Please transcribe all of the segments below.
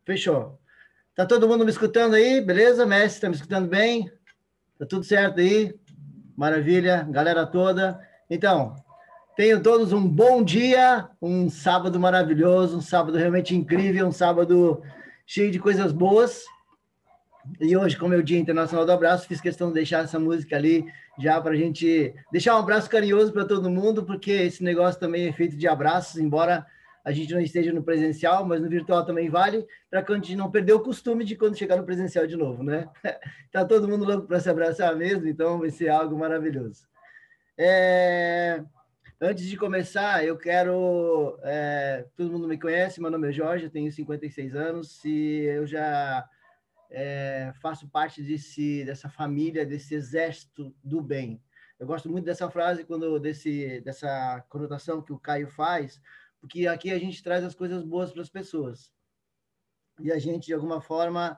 Fechou. Tá todo mundo me escutando aí? Beleza, mestre? Tá me escutando bem? Tá tudo certo aí? Maravilha, galera toda. Então, tenham todos um bom dia, um sábado maravilhoso, um sábado realmente incrível, um sábado cheio de coisas boas. E hoje, como é o Dia Internacional do Abraço, fiz questão de deixar essa música ali já para a gente deixar um abraço carinhoso para todo mundo, porque esse negócio também é feito de abraços, embora a gente não esteja no presencial, mas no virtual também vale, para que a gente não perder o costume de quando chegar no presencial de novo, né? Tá todo mundo louco para se abraçar mesmo, então vai ser algo maravilhoso. Antes de começar, eu quero... todo mundo me conhece, meu nome é Jorge, eu tenho 56 anos e eu já faço parte dessa família, desse exército do bem. Eu gosto muito dessa frase, dessa conotação que o Caio faz, porque aqui a gente traz as coisas boas para as pessoas. E a gente, de alguma forma,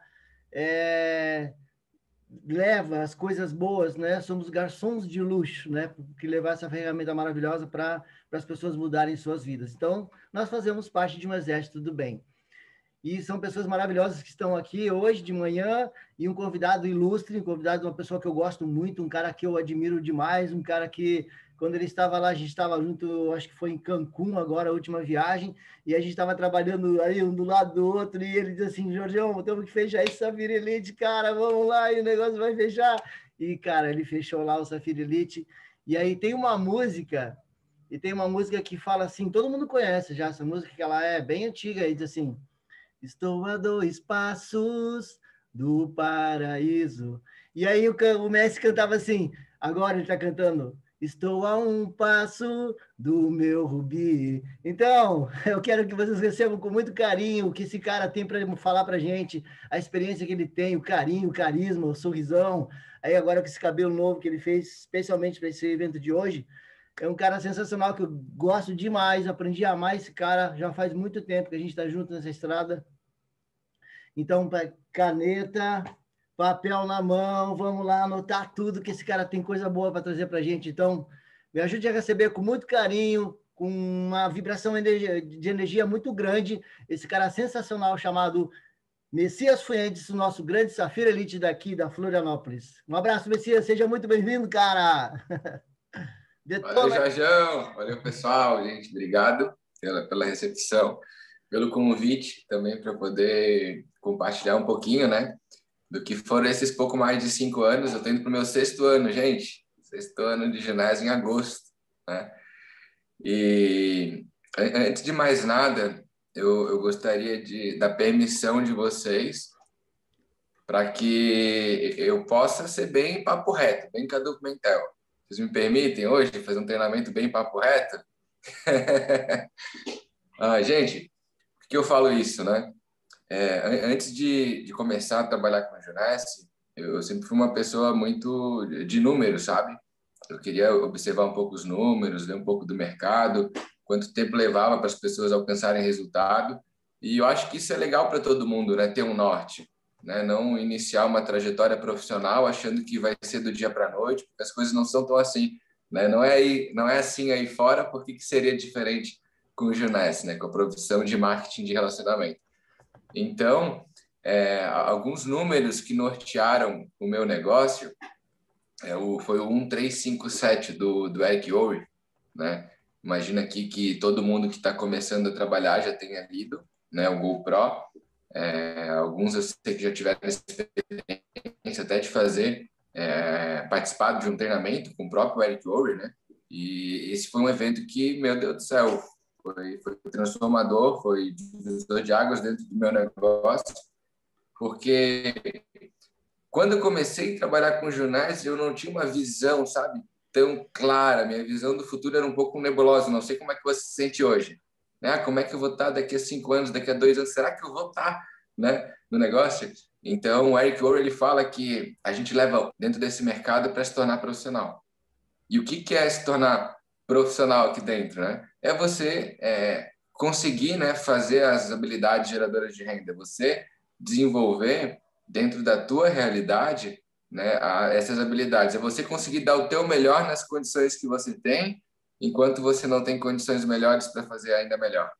leva as coisas boas, né? Somos garçons de luxo, né? Que levar essa ferramenta maravilhosa para as pessoas mudarem suas vidas. Então, nós fazemos parte de um exército do bem. E são pessoas maravilhosas que estão aqui hoje de manhã, e um convidado ilustre, um convidado de uma pessoa que eu gosto muito, um cara que eu admiro demais, um cara que, quando ele estava lá, a gente estava junto, acho que foi em Cancún agora, a última viagem, e a gente estava trabalhando aí um do lado do outro, e ele disse assim, Jorgeão, temos que fechar esse Safira Elite, cara, vamos lá, e o negócio vai fechar. E, cara, ele fechou lá o Safira Elite, e aí tem uma música, que fala assim, todo mundo conhece já essa música, que ela é bem antiga, e diz assim, estou a 2 passos do paraíso. E aí o Messi cantava assim, agora ele está cantando, estou a 1 passo do meu rubi. Então, eu quero que vocês recebam com muito carinho o que esse cara tem para falar para a gente, a experiência que ele tem, o carinho, o carisma, o sorrisão. Aí agora com esse cabelo novo que ele fez, especialmente para esse evento de hoje, é um cara sensacional que eu gosto demais, aprendi a amar esse cara, já faz muito tempo que a gente está junto nessa estrada. Então, caneta, papel na mão, vamos lá anotar tudo, que esse cara tem coisa boa para trazer para a gente. Então, me ajude a receber com muito carinho, com uma vibração de energia muito grande, esse cara sensacional chamado Messias Fuentes, o nosso grande Safira Elite daqui da Florianópolis. Um abraço, Messias, seja muito bem-vindo, cara! Valeu, Jorjão. Valeu, pessoal. Gente, obrigado pela recepção, pelo convite também para poder compartilhar um pouquinho, né, do que foram esses pouco mais de 5 anos. Eu estou indo para o meu 6º ano, gente. 6º ano de ginásio em agosto, né? E antes de mais nada, eu gostaria da permissão de vocês para que eu possa ser bem papo reto, bem Cadu Pimentel. Vocês me permitem hoje fazer um treinamento bem papo reto? Gente, por que eu falo isso, né? Antes de começar a trabalhar com a Junesse, eu sempre fui uma pessoa muito de números, sabe? Eu queria observar um pouco os números, ler um pouco do mercado, quanto tempo levava para as pessoas alcançarem resultado. E eu acho que isso é legal para todo mundo, né? Ter um norte, né? Não iniciar uma trajetória profissional achando que vai ser do dia para a noite, porque as coisas não são tão assim, né? Não é assim aí fora, por que seria diferente com o Junesse, né? Com a profissão de marketing de relacionamento. Então, alguns números que nortearam o meu negócio foi o 1357 do Eric Owen, né? Imagina aqui que todo mundo que está começando a trabalhar já tenha lido, né, o GoPro. Alguns eu sei que já tiveram experiência até de participar de um treinamento com o próprio Eric Owen, né? E esse foi um evento que, meu Deus do céu, foi transformador, foi divisor de águas dentro do meu negócio, porque quando eu comecei a trabalhar com jornais, eu não tinha uma visão, sabe, tão clara. Minha visão do futuro era um pouco nebulosa. Não sei como é que você se sente hoje, né? Como é que eu vou estar daqui a 5 anos, daqui a 2 anos? Será que eu vou estar, né, no negócio? Então, o Eric Owen, ele fala que a gente leva dentro desse mercado para se tornar profissional. E o que é se tornar profissional aqui dentro, né? É você conseguir, né, fazer as habilidades geradoras de renda, você desenvolver dentro da tua realidade, né, essas habilidades. É você conseguir dar o teu melhor nas condições que você tem, enquanto você não tem condições melhores para fazer ainda melhor,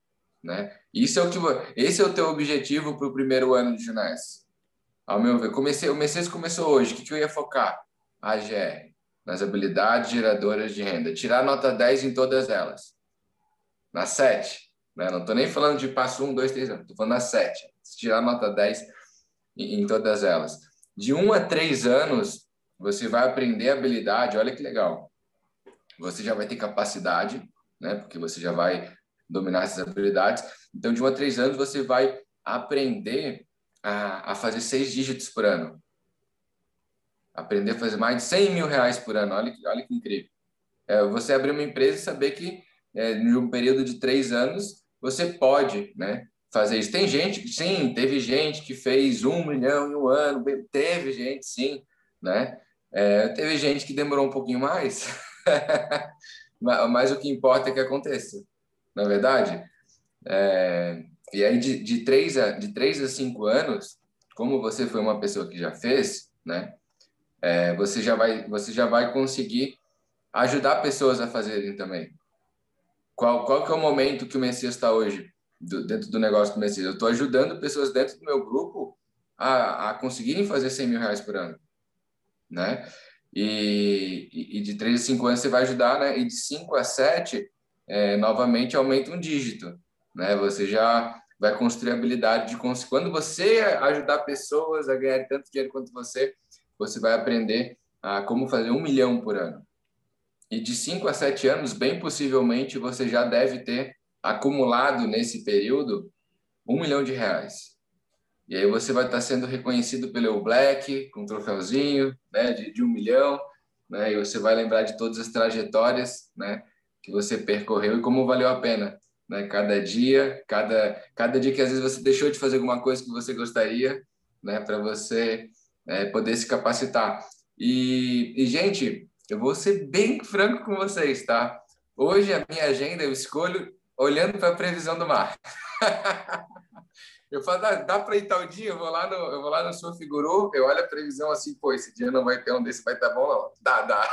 né? Esse é o teu objetivo para o primeiro ano de Juness. Ao meu ver, o Messias começou hoje. O que eu ia focar? AGR, nas habilidades geradoras de renda. Tirar nota 10 em todas elas. Na 7. Né? Não estou nem falando de passo 1, 2, 3, estou falando na 7. Tirar nota 10 em todas elas. De 1 a 3 anos, você vai aprender habilidade. Olha que legal. Você já vai ter capacidade, né? Porque você já vai dominar essas habilidades. Então, de 1 a 3 anos, você vai aprender a fazer 6 dígitos por ano. Aprender a fazer mais de 100 mil reais por ano. Olha que incrível. Você abrir uma empresa e saber que, em um período de 3 anos, você pode, né, fazer isso. Tem gente, sim, teve gente que fez 1 milhão em um ano. Teve gente, sim, né? Teve gente que demorou um pouquinho mais. Mas o que importa é que aconteça, na verdade. E aí, de 3 a 5 anos, como você foi uma pessoa que já fez, né? Você já vai conseguir ajudar pessoas a fazerem também. Qual que é o momento que o Messias está hoje, dentro do negócio do Messias? Eu estou ajudando pessoas dentro do meu grupo a conseguirem fazer 100 mil reais por ano, né? E de 3 a 5 anos você vai ajudar, né? E de 5 a 7, novamente aumenta um dígito, né? Você já vai construir a habilidade de conseguir. Quando você ajudar pessoas a ganhar tanto dinheiro quanto você vai aprender a como fazer 1 milhão por ano. E de 5 a 7 anos, bem possivelmente, você já deve ter acumulado nesse período 1 milhão de reais. E aí você vai estar sendo reconhecido pelo Black, com um troféuzinho, né, de 1 milhão, né, e você vai lembrar de todas as trajetórias, né, que você percorreu e como valeu a pena, né, cada dia que às vezes você deixou de fazer alguma coisa que você gostaria, né, para você poder se capacitar. Gente, eu vou ser bem franco com vocês, tá? Hoje a minha agenda eu escolho olhando para a previsão do mar. Eu falo, dá para ir tal dia? Eu vou lá no Surf Guru, eu olho a previsão assim, pô, esse dia não vai ter um desse, vai estar bom, não. Dá.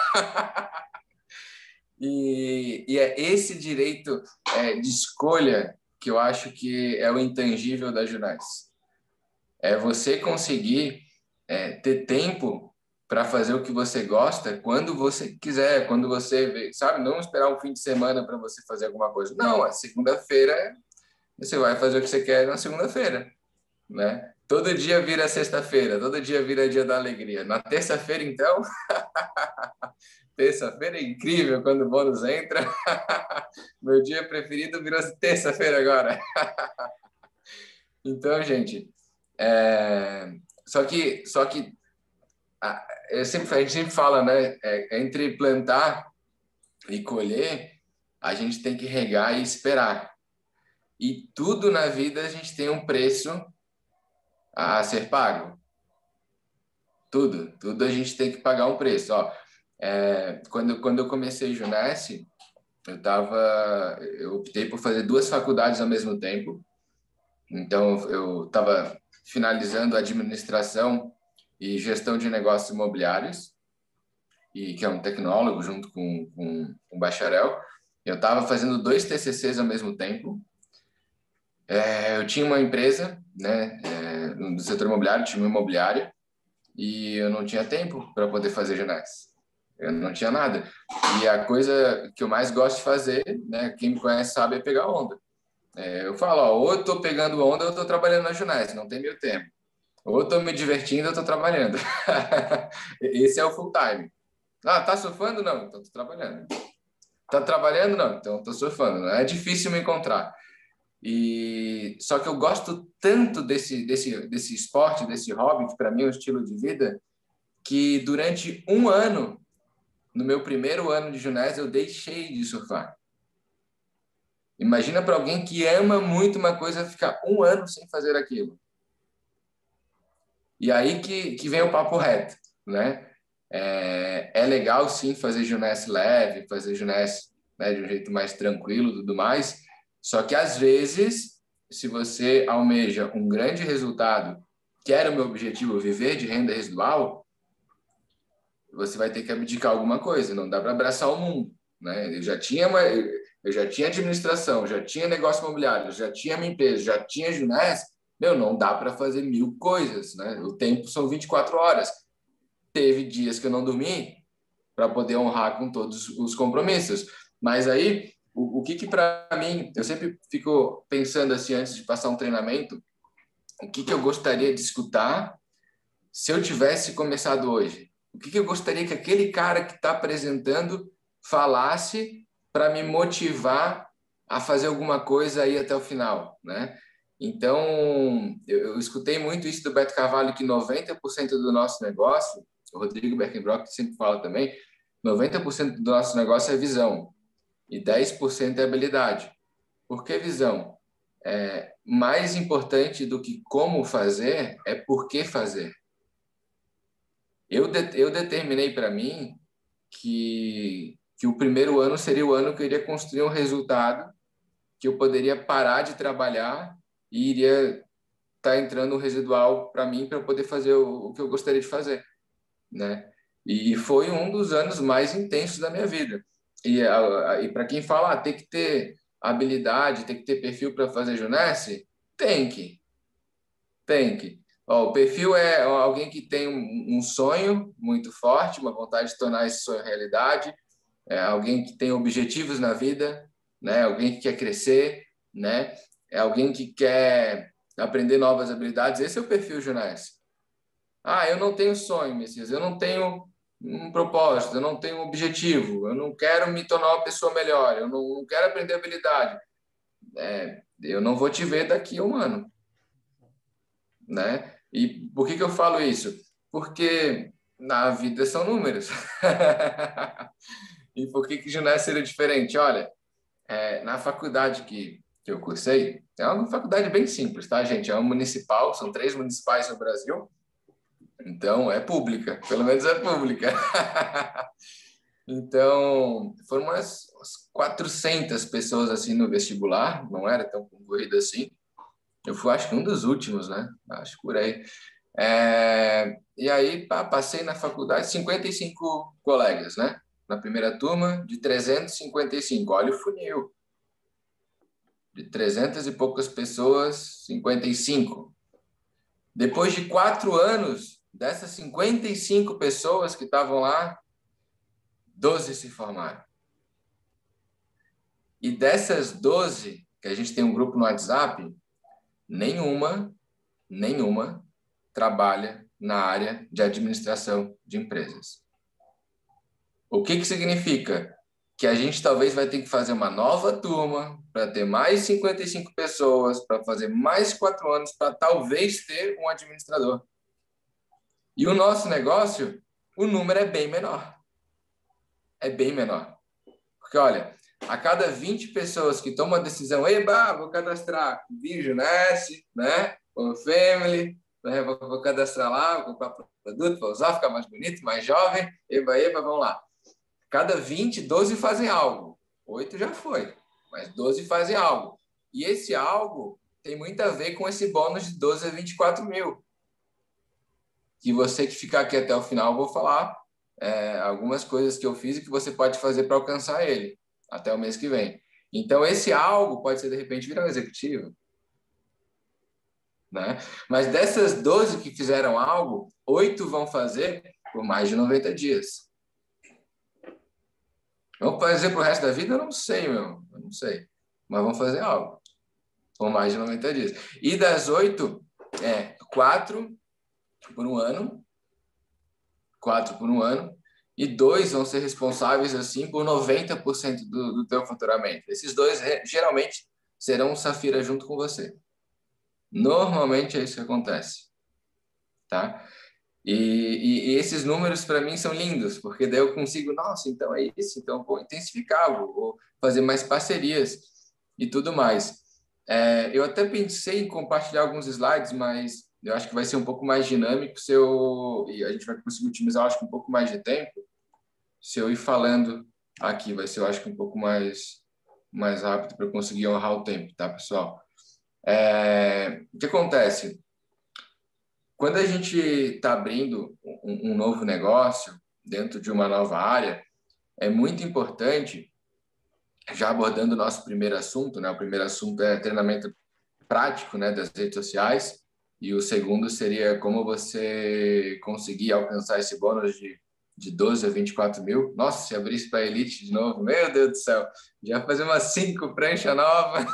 E é esse direito de escolha que eu acho que é o intangível da Junais. É você conseguir ter tempo para fazer o que você gosta quando você quiser, quando você vê, sabe? Não esperar um fim de semana para você fazer alguma coisa. Não, a segunda-feira você vai fazer o que você quer na segunda-feira, né? Todo dia vira sexta-feira, todo dia vira dia da alegria. Na terça-feira, então, terça-feira é incrível quando o bônus entra. Meu dia preferido virou terça-feira agora. Então, gente, só que a gente sempre fala, né? Entre plantar e colher, a gente tem que regar e esperar. E tudo na vida a gente tem um preço a ser pago. Tudo a gente tem que pagar um preço. Ó, quando eu comecei Junesse, eu optei por fazer 2 faculdades ao mesmo tempo. Então, eu estava finalizando administração e gestão de negócios imobiliários, e que é um tecnólogo junto com um bacharel. Eu estava fazendo 2 TCCs ao mesmo tempo. Eu tinha uma empresa, né, no setor imobiliário, tinha uma imobiliária, e eu não tinha tempo para poder fazer jornais. Eu não tinha nada. E a coisa que eu mais gosto de fazer, né, quem me conhece sabe, é pegar onda. Eu falo, ó, ou eu estou pegando onda ou eu estou trabalhando na jornais, não tem meio tempo. Ou eu estou me divertindo ou eu estou trabalhando. Esse é o full time. Ah, tá surfando? Não, então estou trabalhando. Tá trabalhando? Não, então estou surfando. Não é difícil me encontrar. Só que eu gosto tanto desse esporte, desse hobby, que para mim é um estilo de vida, que durante 1 ano, no meu primeiro ano de ginásio, eu deixei de surfar. Imagina para alguém que ama muito uma coisa ficar 1 ano sem fazer aquilo. E aí que vem o papo reto, né? É legal, sim, fazer ginásio leve, fazer ginásio, né, de um jeito mais tranquilo e tudo mais. Só que, às vezes, se você almeja um grande resultado, que era o meu objetivo, viver de renda residual, você vai ter que abdicar alguma coisa. Não dá para abraçar o mundo, né? Eu já tinha eu já tinha administração, já tinha negócio imobiliário, já tinha minha empresa, já tinha Junés, meu, não dá para fazer 1000 coisas, né? O tempo são 24 horas. Teve dias que eu não dormi para poder honrar com todos os compromissos. Mas aí, o que para mim, eu sempre fico pensando assim, antes de passar um treinamento, o que eu gostaria de escutar se eu tivesse começado hoje? O que eu gostaria que aquele cara que está apresentando falasse para me motivar a fazer alguma coisa aí até o final, né? Então, eu escutei muito isso do Beto Carvalho, que 90% do nosso negócio, o Rodrigo Beckenbrock sempre fala também, 90% do nosso negócio é visão e 10% é habilidade. Por que visão? Mais importante do que como fazer é por que fazer. Eu determinei para mim que o primeiro ano seria o ano que eu iria construir um resultado, que eu poderia parar de trabalhar e iria estar entrando um residual para mim para poder fazer o que eu gostaria de fazer, né? E foi um dos anos mais intensos da minha vida. E para quem fala, tem que ter habilidade, tem que ter perfil para fazer Junesse, tem que. Ó, o perfil é alguém que tem um sonho muito forte, uma vontade de tornar esse sonho realidade, é alguém que tem objetivos na vida, né? Alguém que quer crescer, né? É alguém que quer aprender novas habilidades. Esse é o perfil Junesse. Ah, eu não tenho sonho, Messias, eu não tenho um propósito, eu não tenho um objetivo, eu não quero me tornar uma pessoa melhor, eu não quero aprender habilidade. Eu não vou te ver daqui a um ano, né? E por que eu falo isso? Porque na vida são números. E por que Junés seria diferente? Olha, na faculdade que eu cursei, é uma faculdade bem simples, tá, gente? É uma municipal, são 3 municipais no Brasil, então é pública, pelo menos é pública. Então, foram umas 400 pessoas assim no vestibular, não era tão concorrido assim. Eu fui, acho que um dos últimos, né? Acho por aí. E aí passei na faculdade, 55 colegas, né? Na primeira turma, de 355. Olha o funil. De 300 e poucas pessoas, 55. Depois de 4 anos, dessas 55 pessoas que estavam lá, 12 se formaram. E dessas 12, que a gente tem um grupo no WhatsApp, nenhuma trabalha na área de administração de empresas. O que significa? Que a gente talvez vai ter que fazer uma nova turma para ter mais 55 pessoas, para fazer mais 4 anos, para talvez ter um administrador. E o nosso negócio, o número é bem menor. É bem menor. Porque, olha, a cada 20 pessoas que tomam a decisão, eba, vou cadastrar Junesse, né? Ou Family, né? Vou cadastrar lá, vou comprar produto, vou usar, ficar mais bonito, mais jovem, eba, vamos lá. Cada 20, 12 fazem algo. 8 já foi, mas 12 fazem algo. E esse algo tem muito a ver com esse bônus de 12 a 24 mil. Que você que ficar aqui até o final, eu vou falar algumas coisas que eu fiz e que você pode fazer para alcançar ele até o mês que vem. Então, esse algo pode ser, de repente, virar um executivo. Né? Mas dessas 12 que fizeram algo, 8 vão fazer por mais de 90 dias. Vão fazer para o resto da vida? Eu não sei, meu. Eu não sei. Mas vão fazer algo por mais de 90 dias. E das 8, 4 por um ano. 4 por um ano. E 2 vão ser responsáveis, assim, por 90% do teu faturamento. Esses 2, geralmente, serão um Safira junto com você. Normalmente é isso que acontece. Tá? E esses números, para mim, são lindos, porque daí eu consigo, nossa, então é isso, então vou intensificar, vou fazer mais parcerias e tudo mais. Eu até pensei em compartilhar alguns slides, mas eu acho que vai ser um pouco mais dinâmico e a gente vai conseguir otimizar, acho que um pouco mais de tempo, se eu ir falando aqui, vai ser, eu acho que um pouco mais rápido para eu conseguir honrar o tempo, tá, pessoal? O que acontece? Quando a gente está abrindo um novo negócio dentro de uma nova área, é muito importante já abordando o nosso primeiro assunto, né? O primeiro assunto é treinamento prático, né, das redes sociais, e o segundo seria como você conseguir alcançar esse bônus de 12 a 24 mil. Nossa, se abrisse para a Elite de novo, meu Deus do céu, já fazer umas 5 pranchas novas.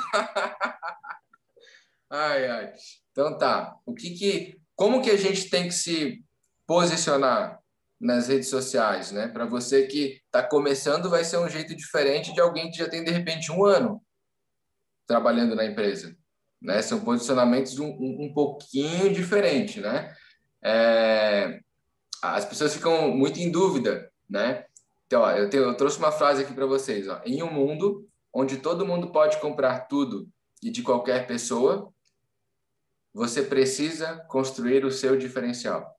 Ai, ai. Então tá, como que a gente tem que se posicionar nas redes sociais, né? Para você que está começando, vai ser um jeito diferente de alguém que já tem, de repente, 1 ano trabalhando na empresa, né? São posicionamentos um pouquinho diferentes, né? As pessoas ficam muito em dúvida, né? Então, ó, eu trouxe uma frase aqui para vocês, ó. Em um mundo onde todo mundo pode comprar tudo e de qualquer pessoa, você precisa construir o seu diferencial.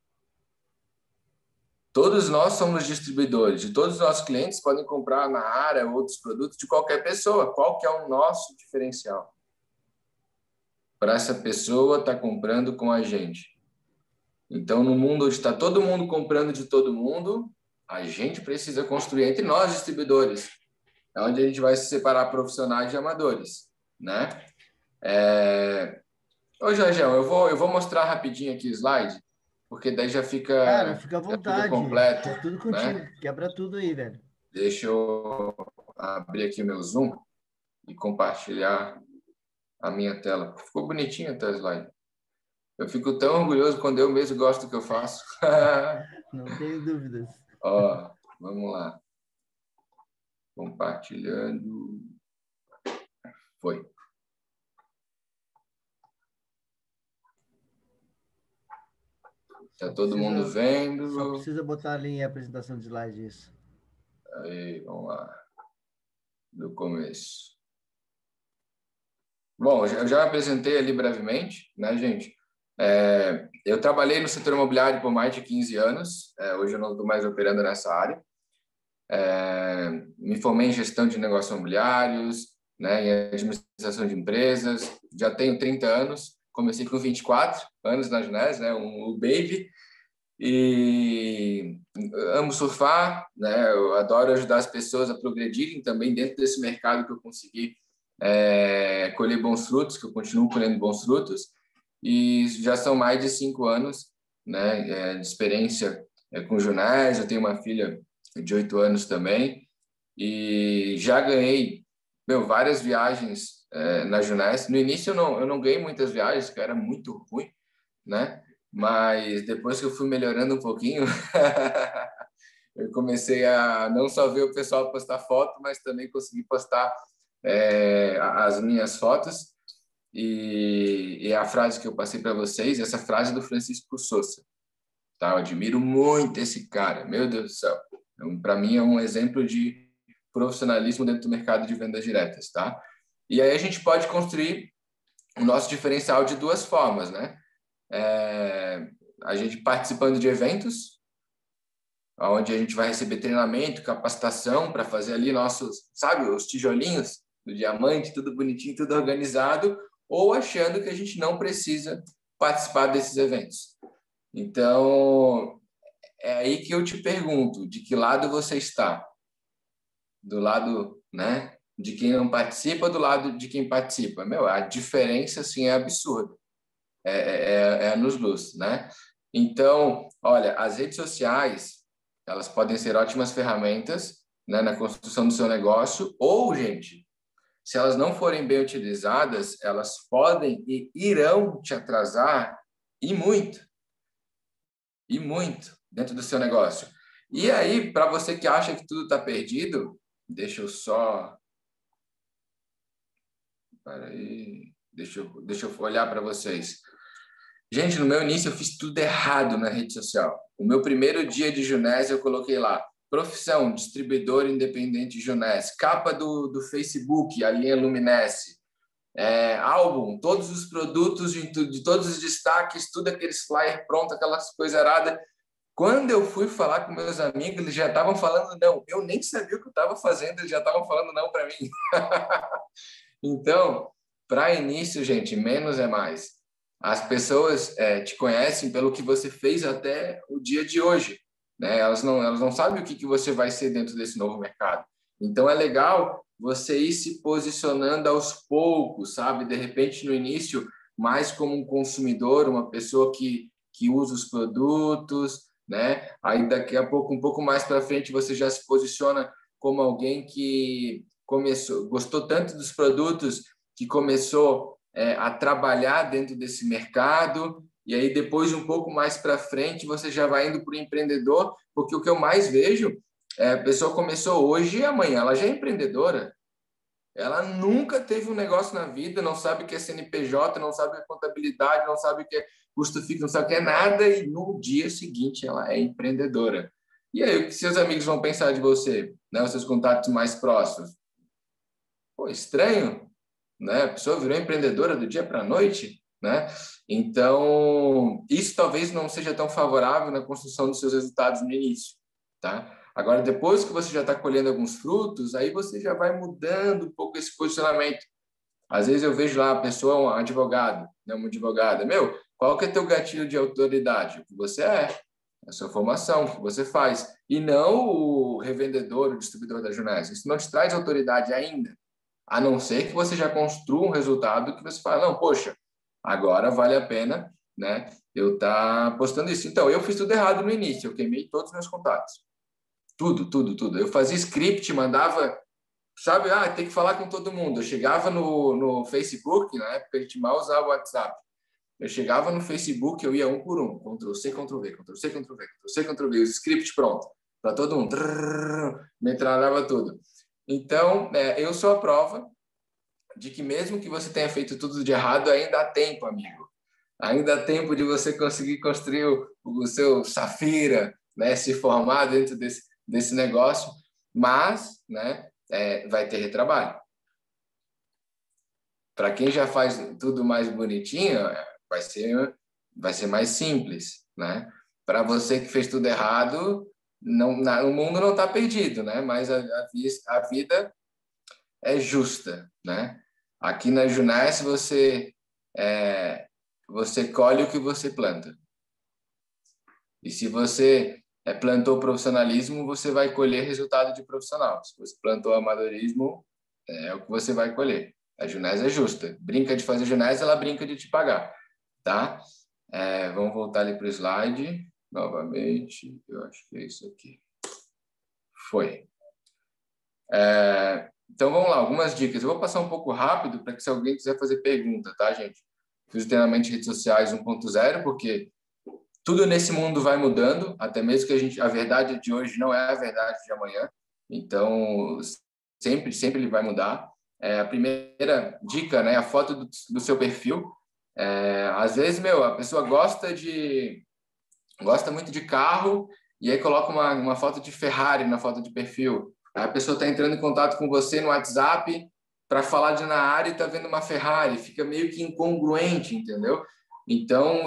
Todos nós somos distribuidores e todos os nossos clientes podem comprar na área outros produtos de qualquer pessoa. Qual que é o nosso diferencial? Para essa pessoa estar comprando com a gente. Então, no mundo onde está todo mundo comprando de todo mundo, a gente precisa construir entre nós, distribuidores. É onde a gente vai se separar profissionais de amadores, né? Ô, Jorgão, eu vou mostrar rapidinho aqui o slide, porque daí Cara, fica à já fica vontade. completo, É tudo contigo. né? Quebra tudo aí, velho. Deixa eu abrir aqui o meu Zoom e compartilhar a minha tela. Ficou bonitinho até o slide. Eu fico tão orgulhoso quando eu mesmo gosto do que eu faço. Não tenho dúvidas. Ó, vamos lá. Compartilhando. Foi. Tá todo mundo Só vendo? precisa botar ali em apresentação de slide isso. Aí, vamos lá. Do começo. Bom, eu já apresentei ali brevemente, né, gente? Eu trabalhei no setor imobiliário por mais de 15 anos. Hoje eu não estou mais operando nessa área. Me formei em gestão de negócios imobiliários, né, em administração de empresas. Já tenho 30 anos. Comecei com 24 anos na Junés, né, um baby. E amo surfar, né? Eu adoro ajudar as pessoas a progredirem também dentro desse mercado que eu consegui colher bons frutos, que eu continuo colhendo bons frutos. E já são mais de 5 anos, né, de experiência com o Junés. Eu tenho uma filha de 8 anos também e já ganhei, várias viagens na Junés. No início eu não ganhei muitas viagens, que era muito ruim, né? Mas depois que eu fui melhorando um pouquinho, eu comecei a não só ver o pessoal postar foto, mas também conseguir postar as minhas fotos. E a frase que eu passei para vocês, essa frase do Francisco Sousa, tá? Eu admiro muito esse cara, meu Deus do céu. Para mim é um exemplo de profissionalismo dentro do mercado de vendas diretas, tá? E aí a gente pode construir o nosso diferencial de duas formas, né? A gente participando de eventos, onde a gente vai receber treinamento, capacitação para fazer ali nossos, sabe, os tijolinhos do diamante, tudo bonitinho, tudo organizado, ou achando que a gente não precisa participar desses eventos. Então, é aí que eu te pergunto, de que lado você está? Do lado, né, de quem não participa ou do lado de quem participa? A diferença, assim, é absurda. Nos luz, né? Então, olha, as redes sociais, elas podem ser ótimas ferramentas, né, na construção do seu negócio, ou, gente, se elas não forem bem utilizadas, elas podem e irão te atrasar e muito dentro do seu negócio. E aí, para você que acha que tudo está perdido, deixa eu só... Peraí, deixa eu olhar para vocês. Gente, no meu início eu fiz tudo errado na rede social. O meu primeiro dia de Junés eu coloquei lá, profissão, distribuidor independente Junés, capa do Facebook, a linha Luminesce, álbum, todos os produtos de todos os destaques, tudo aqueles flyers pronto, aquelas coisas aradas. Quando eu fui falar com meus amigos, eles já estavam falando não. Eu nem sabia o que eu estava fazendo, eles já estavam falando não para mim. Então, para início, gente, menos é mais. As pessoas te conhecem pelo que você fez até o dia de hoje, né? Elas não sabem o que você vai ser dentro desse novo mercado. Então, é legal você ir se posicionando aos poucos, sabe? De repente, no início, mais como um consumidor, uma pessoa que usa os produtos, né? Aí, daqui a pouco, um pouco mais para frente, você já se posiciona como alguém que gostou tanto dos produtos que começou a trabalhar dentro desse mercado. E aí, depois, um pouco mais para frente, você já vai indo para o empreendedor, porque o que eu mais vejo a pessoa começou hoje e amanhã ela já é empreendedora. Ela nunca teve um negócio na vida, não sabe o que é CNPJ, não sabe o que é contabilidade, não sabe o que é custo fixo, não sabe o que é nada, e no dia seguinte ela é empreendedora. E aí, o que seus amigos vão pensar de você, né? Os seus contatos mais próximos? Pô, estranho, né? A pessoa virou empreendedora do dia para a noite, né? Então, isso talvez não seja tão favorável na construção dos seus resultados no início, tá? Agora, depois que você já está colhendo alguns frutos, aí você já vai mudando um pouco esse posicionamento. Às vezes eu vejo lá a pessoa, um advogado, né, uma advogada, qual que é teu gatilho de autoridade? O que você é, a sua formação, o que você faz, e não o revendedor, o distribuidor da jornada. Isso não te traz autoridade ainda, a não ser que você já construa um resultado que você fala, não, poxa, agora vale a pena, né, eu estar postando isso. Então, eu fiz tudo errado no início, eu queimei todos os meus contatos. Tudo. Eu fazia script, mandava, sabe, tem que falar com todo mundo. Eu chegava no Facebook, na época a gente mal usava o WhatsApp. Eu chegava no Facebook, eu ia um por um, Ctrl+C, Ctrl+V, Ctrl+C, Ctrl+V, Ctrl+C, Ctrl+V, os scripts pronto, para todo mundo. Metralhava tudo. Então, eu sou a prova de que mesmo que você tenha feito tudo de errado, ainda há tempo, amigo. Ainda há tempo de você conseguir construir o seu Safira, né, se formar dentro desse negócio, mas, né, vai ter retrabalho. Para quem já faz tudo mais bonitinho, vai ser mais simples, né? Para você que fez tudo errado, o mundo não está perdido, né? Mas a vida é justa, né? Aqui na Juness você colhe o que você planta. E se você plantou profissionalismo, você vai colher resultado de profissional. Se você plantou amadorismo, é o que você vai colher. A Junés é justa. Brinca de fazer Junés, ela brinca de te pagar, tá? Vamos voltar ali para o slide novamente. Eu acho que é isso aqui. Foi. Então, vamos lá, algumas dicas. Eu vou passar um pouco rápido para que se alguém quiser fazer pergunta, tá, gente? Fiz o treinamento de redes sociais 1.0, porque tudo nesse mundo vai mudando, até mesmo que a verdade de hoje não é a verdade de amanhã. Então, sempre ele vai mudar. A primeira dica, né, a foto do seu perfil. Às vezes, a pessoa gosta muito de carro e aí coloca uma foto de Ferrari na foto de perfil. Aí a pessoa está entrando em contato com você no WhatsApp para falar na área e está vendo uma Ferrari. Fica meio que incongruente, entendeu? Então,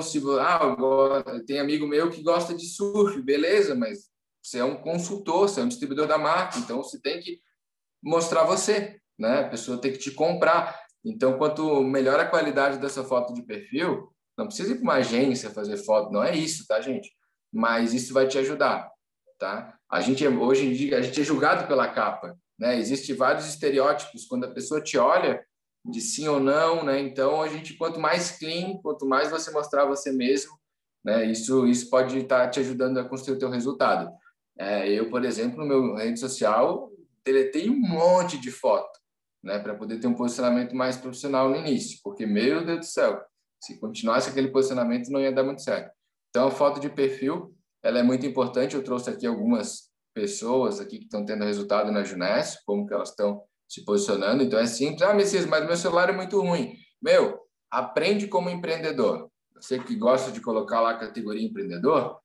tem amigo meu que gosta de surf, beleza, mas você é um consultor, você é um distribuidor da marca, então você tem que mostrar você, né? A pessoa tem que te comprar. Então, quanto melhor a qualidade dessa foto de perfil, não precisa ir para uma agência fazer foto, não é isso, tá, gente? Mas isso vai te ajudar, tá? Hoje em dia, a gente é julgado pela capa, né? Existem vários estereótipos quando a pessoa te olha de sim ou não, né? Então, quanto mais clean, quanto mais você mostrar você mesmo, né? Isso pode estar te ajudando a construir o teu resultado. Eu, por exemplo, no meu rede social, deletei um monte de foto, né? Para poder ter um posicionamento mais profissional no início, porque, meu Deus do céu, se continuasse aquele posicionamento, não ia dar muito certo. Então, a foto de perfil, ela é muito importante. Eu trouxe aqui algumas pessoas aqui que estão tendo resultado na Juness, como que elas estão se posicionando. Então, é simples. Messias, mas meu celular é muito ruim. Aprende como empreendedor. Você que gosta de colocar lá a categoria empreendedor,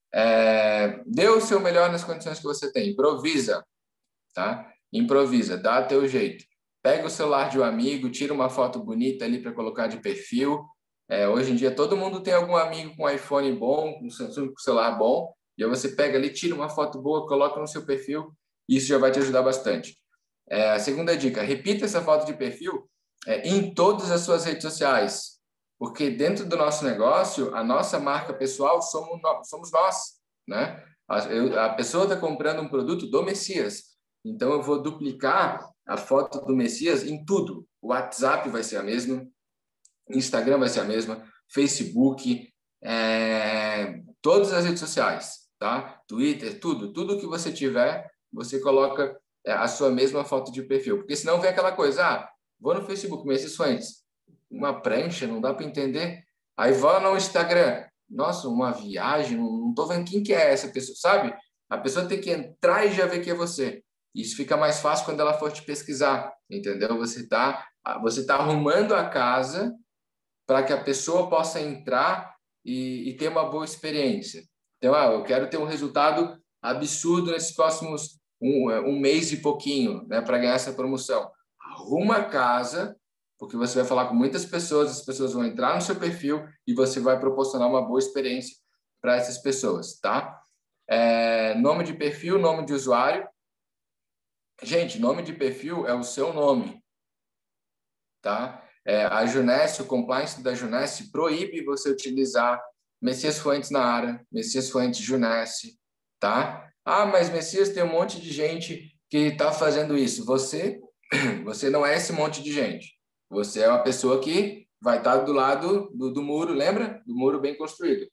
dê o seu melhor nas condições que você tem. Improvisa, tá? Improvisa, dá teu jeito. Pega o celular de um amigo, tira uma foto bonita ali para colocar de perfil. Hoje em dia, todo mundo tem algum amigo com iPhone bom, com Samsung com celular bom, e aí você pega ali, tira uma foto boa, coloca no seu perfil, e isso já vai te ajudar bastante. A segunda dica, repita essa foto de perfil em todas as suas redes sociais, porque dentro do nosso negócio, a nossa marca pessoal somos nós, né? A pessoa está comprando um produto do Messias, então eu vou duplicar a foto do Messias em tudo. O WhatsApp vai ser a mesma, Instagram vai ser a mesma, Facebook, todas as redes sociais, tá? Twitter, tudo que você tiver, você coloca a sua mesma foto de perfil. Porque senão vem aquela coisa, vou no Facebook, Messias Fuentes, uma prancha, não dá para entender. Aí vou no Instagram, nossa, uma viagem, não estou vendo quem que é essa pessoa, sabe? A pessoa tem que entrar e já ver que é você. Isso fica mais fácil quando ela for te pesquisar, entendeu? Você tá arrumando a casa para que a pessoa possa entrar e ter uma boa experiência. Então, eu quero ter um resultado absurdo nesses próximos um mês e pouquinho, né, para ganhar essa promoção. Arruma a casa, porque você vai falar com muitas pessoas, as pessoas vão entrar no seu perfil e você vai proporcionar uma boa experiência para essas pessoas, tá? Nome de perfil, nome de usuário. Gente, nome de perfil é o seu nome, tá? A Junesse, o compliance da Junesse proíbe você utilizar Messias Fuentes na área, Messias Fuentes Junesse, tá? Mas Messias, tem um monte de gente que está fazendo isso. Você não é esse monte de gente. Você é uma pessoa que vai estar do lado do muro, lembra? Do muro bem construído.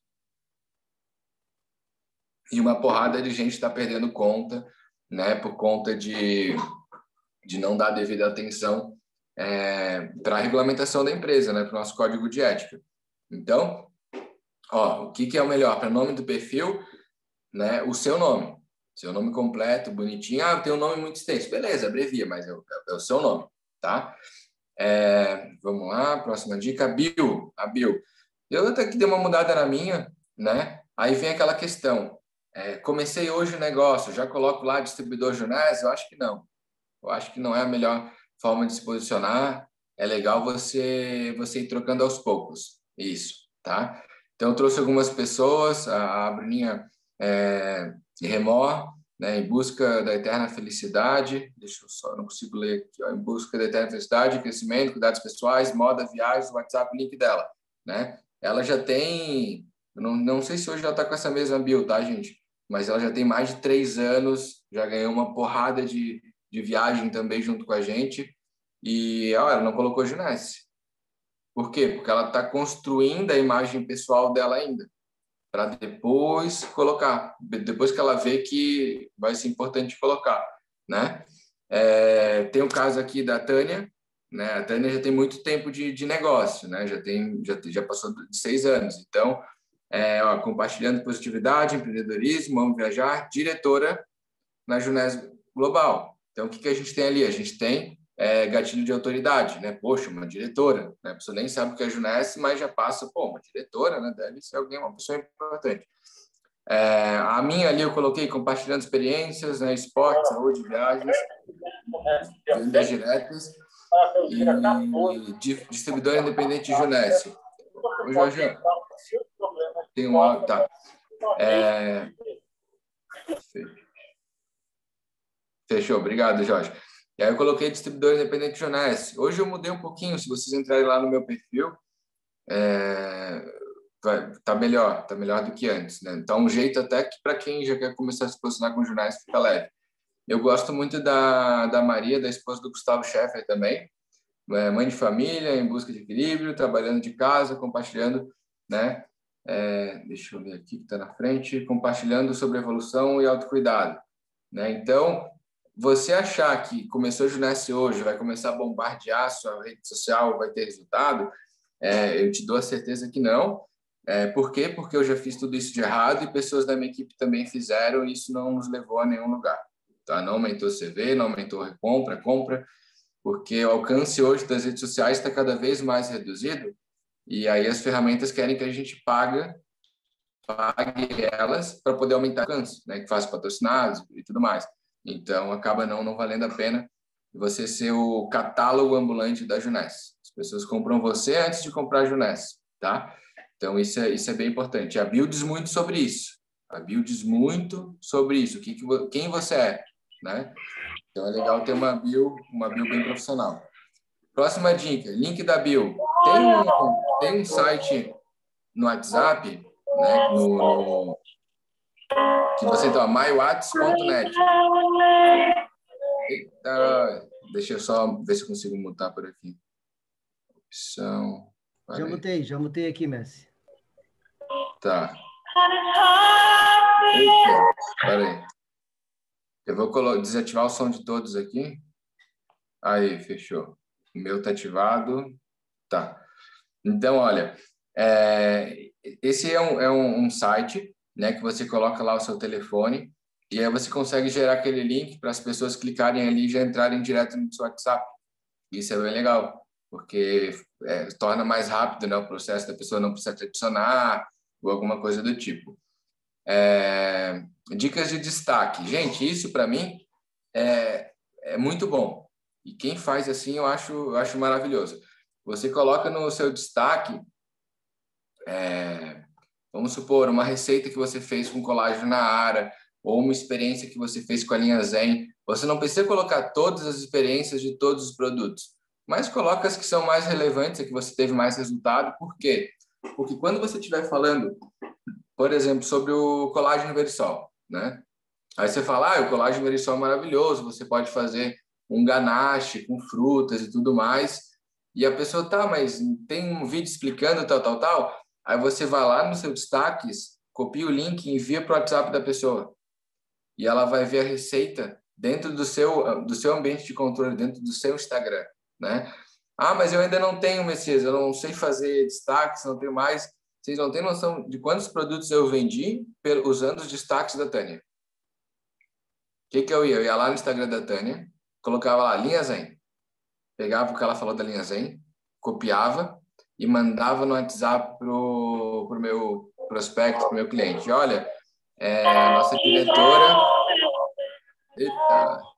E uma porrada de gente está perdendo conta, né? Por conta de não dar devida atenção para a regulamentação da empresa, né? Para o nosso código de ética. Então, o que é o melhor? Para o nome do perfil, né? O seu nome completo, bonitinho. Tem um nome muito extenso. Beleza, abrevia, mas é o seu nome, tá? Vamos lá, próxima dica, a bio. Eu até que dei uma mudada na minha, né? Aí vem aquela questão, comecei hoje o negócio, já coloco lá distribuidor Junés? Eu acho que não. Eu acho que não é a melhor forma de se posicionar. É legal você ir trocando aos poucos. Isso, tá? Então, eu trouxe algumas pessoas, a Bruninha Remor, né, em busca da eterna felicidade. Deixa eu só, não consigo ler aqui. Em busca da eterna felicidade, crescimento, cuidados pessoais, moda, viagens, WhatsApp, link dela, né? Ela já tem, não sei se hoje ela está com essa mesma bio, tá, gente? Mas ela já tem mais de 3 anos, já ganhou uma porrada de viagem também junto com a gente. E ela não colocou Junesse. Por quê? Porque ela está construindo a imagem pessoal dela ainda, para depois colocar, depois que ela vê que vai ser importante colocar, né? Tem o caso aqui da Tânia, né? A Tânia já tem muito tempo de negócio, né? Já passou de 6 anos. Então, compartilhando positividade, empreendedorismo, vamos viajar, diretora na Junés Global. Então, o que a gente tem ali? A gente tem gatilho de autoridade, né? Poxa, uma diretora, né? A pessoa nem sabe o que é Junés, mas já passa, uma diretora, né? Deve ser alguém, uma pessoa importante. A minha ali eu coloquei compartilhando experiências, né? Esporte, saúde, viagens, vendas diretas e distribuidor independente Junés. Ô, Jorge, tem um áudio, tá? Fechou, obrigado, Jorge. E aí eu coloquei distribuidor independente Juness. Hoje eu mudei um pouquinho, se vocês entrarem lá no meu perfil, tá melhor do que antes, né? Então, um jeito até que para quem já quer começar a se posicionar com Juness fica leve. Eu gosto muito da Maria, da esposa do Gustavo Scheffer também, mãe de família, em busca de equilíbrio, trabalhando de casa, compartilhando, né? Deixa eu ver aqui que está na frente, compartilhando sobre evolução e autocuidado, né? Então, você achar que começou a Junesse hoje, vai começar a bombardear a sua rede social, vai ter resultado, eu te dou a certeza que não. Por quê? Porque eu já fiz tudo isso de errado e pessoas da minha equipe também fizeram e isso não nos levou a nenhum lugar. Tá? Não aumentou CV, não aumentou compra, porque o alcance hoje das redes sociais está cada vez mais reduzido e aí as ferramentas querem que a gente pague elas para poder aumentar o alcance, né? Que faça patrocinados e tudo mais. Então, acaba não valendo a pena você ser o catálogo ambulante da Juness. As pessoas compram você antes de comprar a Juness, tá? Então, isso é bem importante. A bio diz muito sobre isso. Quem você é, né? Então, é legal ter uma bio bem profissional. Próxima dica, link da bio. Tem um site no WhatsApp, né? Que você entra, mywhats.net. Eita, deixa eu só ver se eu consigo mutar por aqui. Opção. Já mutei aqui, Messi. Tá. Eita, peraí. Eu vou desativar o som de todos aqui. Aí, fechou. O meu tá ativado. Tá. Então, olha, esse é um site, né, que você coloca lá o seu telefone e aí você consegue gerar aquele link para as pessoas clicarem ali e já entrarem direto no seu WhatsApp. Isso é bem legal, porque torna mais rápido, né, o processo, da pessoa não precisa te adicionar ou alguma coisa do tipo. Dicas de destaque. Gente, isso para mim é muito bom. E quem faz assim, eu acho maravilhoso. Você coloca no seu destaque, vamos supor, uma receita que você fez com colágeno na Ara, ou uma experiência que você fez com a linha Zen. Você não precisa colocar todas as experiências de todos os produtos, mas coloca as que são mais relevantes, a que você teve mais resultado. Por quê? Porque quando você estiver falando, por exemplo, sobre o colágeno Verisol, né? Aí você fala, o colágeno Verisol é maravilhoso, você pode fazer um ganache com frutas e tudo mais. E a pessoa, tá, mas tem um vídeo explicando tal. Aí você vai lá no seu destaques, copia o link e envia para o WhatsApp da pessoa. E ela vai ver a receita dentro do seu ambiente de controle, dentro do seu Instagram, né? Ah, mas eu ainda não tenho, Messias, eu não sei fazer destaques, não tenho mais. Vocês não têm noção de quantos produtos eu vendi usando os destaques da Tânia. O que eu ia? Eu ia lá no Instagram da Tânia, colocava lá, linha Zen. Pegava o que ela falou da linha Zen, copiava e mandava no WhatsApp pro meu prospecto, pro meu cliente. Olha, a nossa diretora... Eita!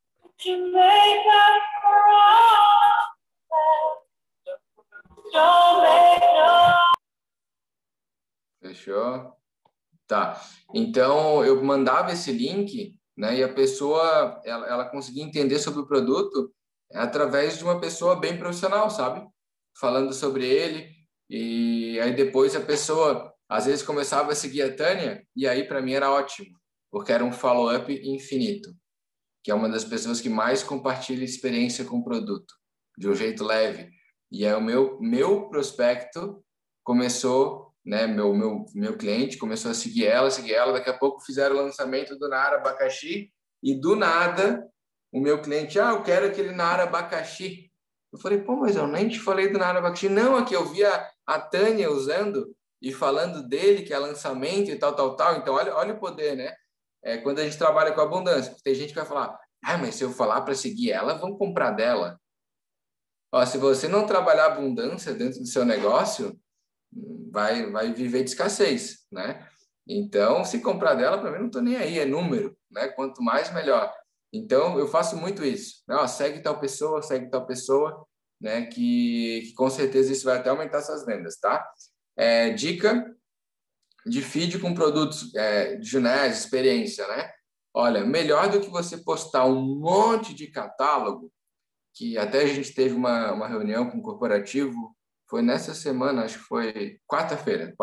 Fechou? Tá. Então, eu mandava esse link, né? E a pessoa, ela conseguia entender sobre o produto através de uma pessoa bem profissional, sabe? Falando sobre ele. E aí depois a pessoa, às vezes, começava a seguir a Tânia, e aí para mim era ótimo, porque era um follow-up infinito, que é uma das pessoas que mais compartilha experiência com o produto, de um jeito leve. E aí o meu prospecto começou, né, meu cliente começou a seguir ela, daqui a pouco fizeram o lançamento do Nara Abacaxi, e do nada, o meu cliente, eu quero aquele Nara Abacaxi. Eu falei, pô, mas eu nem te falei do Nara Abacaxi. Não, aqui eu vi a Tânia usando e falando dele, que é lançamento e tal. Então, olha o poder, né? Quando a gente trabalha com abundância, tem gente que vai falar, mas se eu falar para seguir ela, vão comprar dela. Ó, se você não trabalhar abundância dentro do seu negócio, vai viver de escassez, né? Então, se comprar dela, para mim, não estou nem aí, é número, né? Quanto mais, melhor. Então, eu faço muito isso. Né? Ó, segue tal pessoa, né? Que com certeza isso vai até aumentar suas vendas, tá? Dica de feed com produtos de Junés, experiência, né? Olha, melhor do que você postar um monte de catálogo, que até a gente teve uma reunião com o corporativo, foi nessa semana, acho que foi quarta-feira.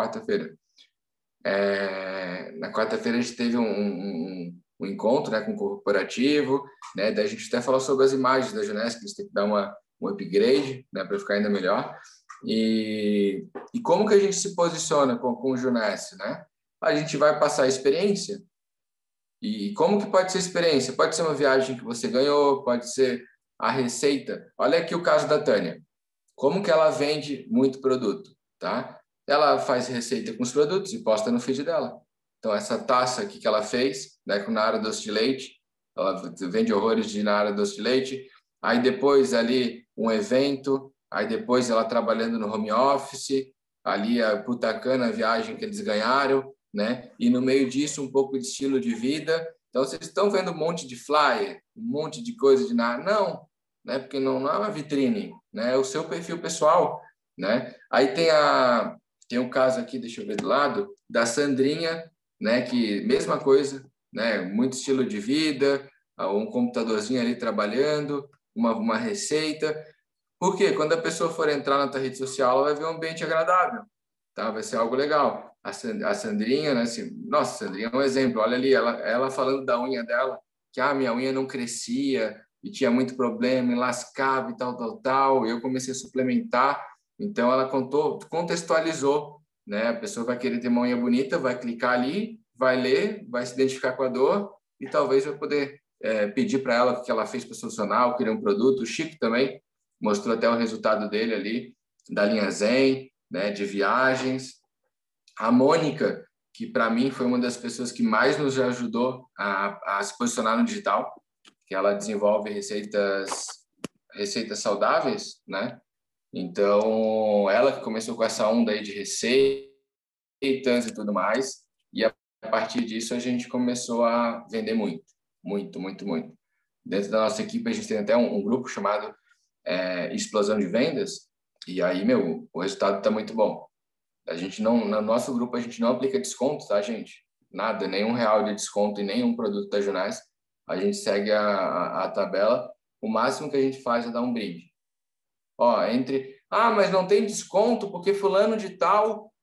Na quarta-feira a gente teve um encontro, né, com o corporativo, né? Daí a gente até falou sobre as imagens da Junés, que eles têm que dar um upgrade, né, para ficar ainda melhor. E como que a gente se posiciona com o Junés, né? A gente vai passar a experiência. E como que pode ser experiência? Pode ser uma viagem que você ganhou, pode ser a receita. Olha aqui o caso da Tânia. Como que ela vende muito produto, tá? Ela faz receita com os produtos e posta no feed dela. Então, essa taça aqui que ela fez, né, com Nara doce de leite, ela vende horrores de Nara doce de leite. Aí depois ali um evento, aí depois ela trabalhando no home office, ali a Putacana, a viagem que eles ganharam, né? E no meio disso um pouco de estilo de vida. Então, vocês estão vendo um monte de flyer, um monte de coisa de Nara? Não, né? Porque não é uma vitrine, né? É o seu perfil pessoal, né? Aí tem um caso aqui, deixa eu ver do lado, da Sandrinha, né? Que mesma coisa, né? Muito estilo de vida, um computadorzinho ali trabalhando, uma receita. Por quê? Quando a pessoa for entrar na tua rede social, ela vai ver um ambiente agradável, tá? Vai ser algo legal. A Sandrinha, né? Assim, nossa, a Sandrinha é um exemplo. Olha ali, ela falando da unha dela, que minha unha não crescia, e tinha muito problema, e lascava e tal, tal, tal. Eu comecei a suplementar, então ela contextualizou, né? A pessoa vai querer ter uma unha bonita, vai clicar ali, vai ler, vai se identificar com a dor e talvez vai poder pedir para ela o que ela fez para solucionar, ou criar um produto. O Chico também mostrou até o resultado dele ali, da linha Zen, né? De viagens. A Mônica, que para mim foi uma das pessoas que mais nos ajudou a se posicionar no digital, que ela desenvolve receitas saudáveis, né? Então, ela que começou com essa onda aí de receitas e tudo mais, e a partir disso a gente começou a vender muito, muito, muito, muito. Dentro da nossa equipe a gente tem até um grupo chamado Explosão de Vendas, e aí, meu, o resultado está muito bom. A gente não, no nosso grupo a gente não aplica desconto, tá, gente? Nada, nenhum real de desconto em nenhum produto da Junais. A gente segue a tabela. O máximo que a gente faz é dar um brinde. Ó, mas não tem desconto porque fulano de tal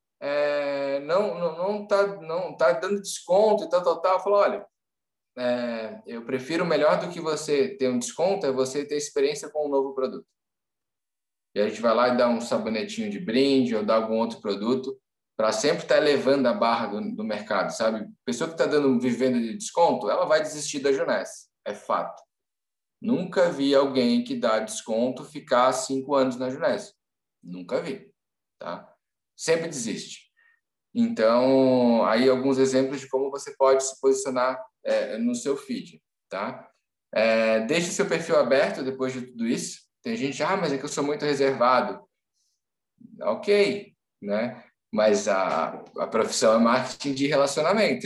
não tá dando desconto e tal, tal, tal. Eu falo, olha, eu prefiro melhor do que você ter um desconto é você ter experiência com um novo produto. E a gente vai lá e dá um sabonetinho de brinde ou dá algum outro produto para sempre estar elevando a barra do mercado, sabe? Pessoa que está vivendo de desconto, ela vai desistir da Juness, é fato. Nunca vi alguém que dá desconto ficar 5 anos na Juness. Nunca vi, tá? Sempre desiste. Então, aí alguns exemplos de como você pode se posicionar no seu feed, tá? Deixe seu perfil aberto depois de tudo isso. Tem gente, mas é que eu sou muito reservado. Ok, né? Mas a profissão é marketing de relacionamento.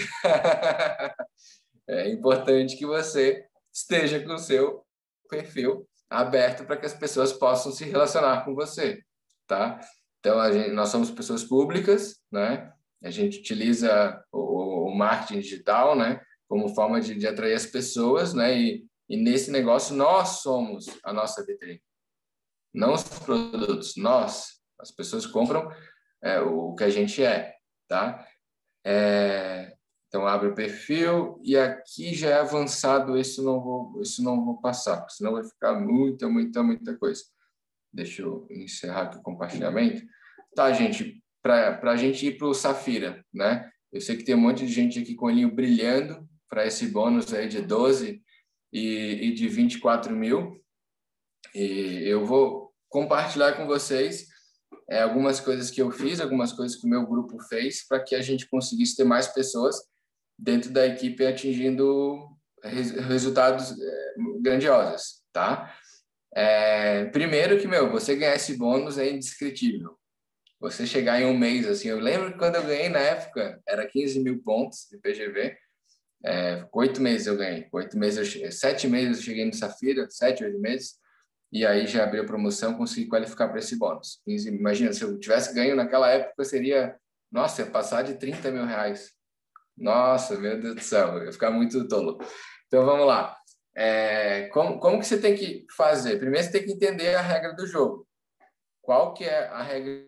É importante que você esteja com o seu perfil aberto para que as pessoas possam se relacionar com você, tá? Então, nós somos pessoas públicas, né? A gente utiliza o marketing digital, né? Como forma de atrair as pessoas, né? E nesse negócio, nós somos a nossa vitrine. Não os produtos, nós. As pessoas compram o que a gente tá? Então, abre o perfil e aqui já é avançado, isso não vou passar, porque senão vai ficar muita, muita, muita coisa. Deixa eu encerrar aqui o compartilhamento. Tá, gente, para a gente ir para o Safira, né? Eu sei que tem um monte de gente aqui com o olhinho brilhando para esse bônus aí de 12 e de 24 mil. E eu vou compartilhar com vocês algumas coisas que eu fiz, algumas coisas que o meu grupo fez para que a gente conseguisse ter mais pessoas dentro da equipe atingindo resultados grandiosos, tá? Primeiro que, você ganhar esse bônus é indescritível. Você chegar em um mês, assim, eu lembro que quando eu ganhei na época, era 15 mil pontos de PGV, 8 meses eu ganhei, 7 meses eu cheguei no Safira, 7, 8 meses, e aí já abriu a promoção, consegui qualificar para esse bônus. Imagina, se eu tivesse ganho naquela época, seria, nossa, ia passar de 30 mil reais. Nossa, meu Deus do céu, eu ia ficar muito tolo. Então, vamos lá. Como que você tem que fazer? Primeiro, você tem que entender a regra do jogo. Qual que é a regra?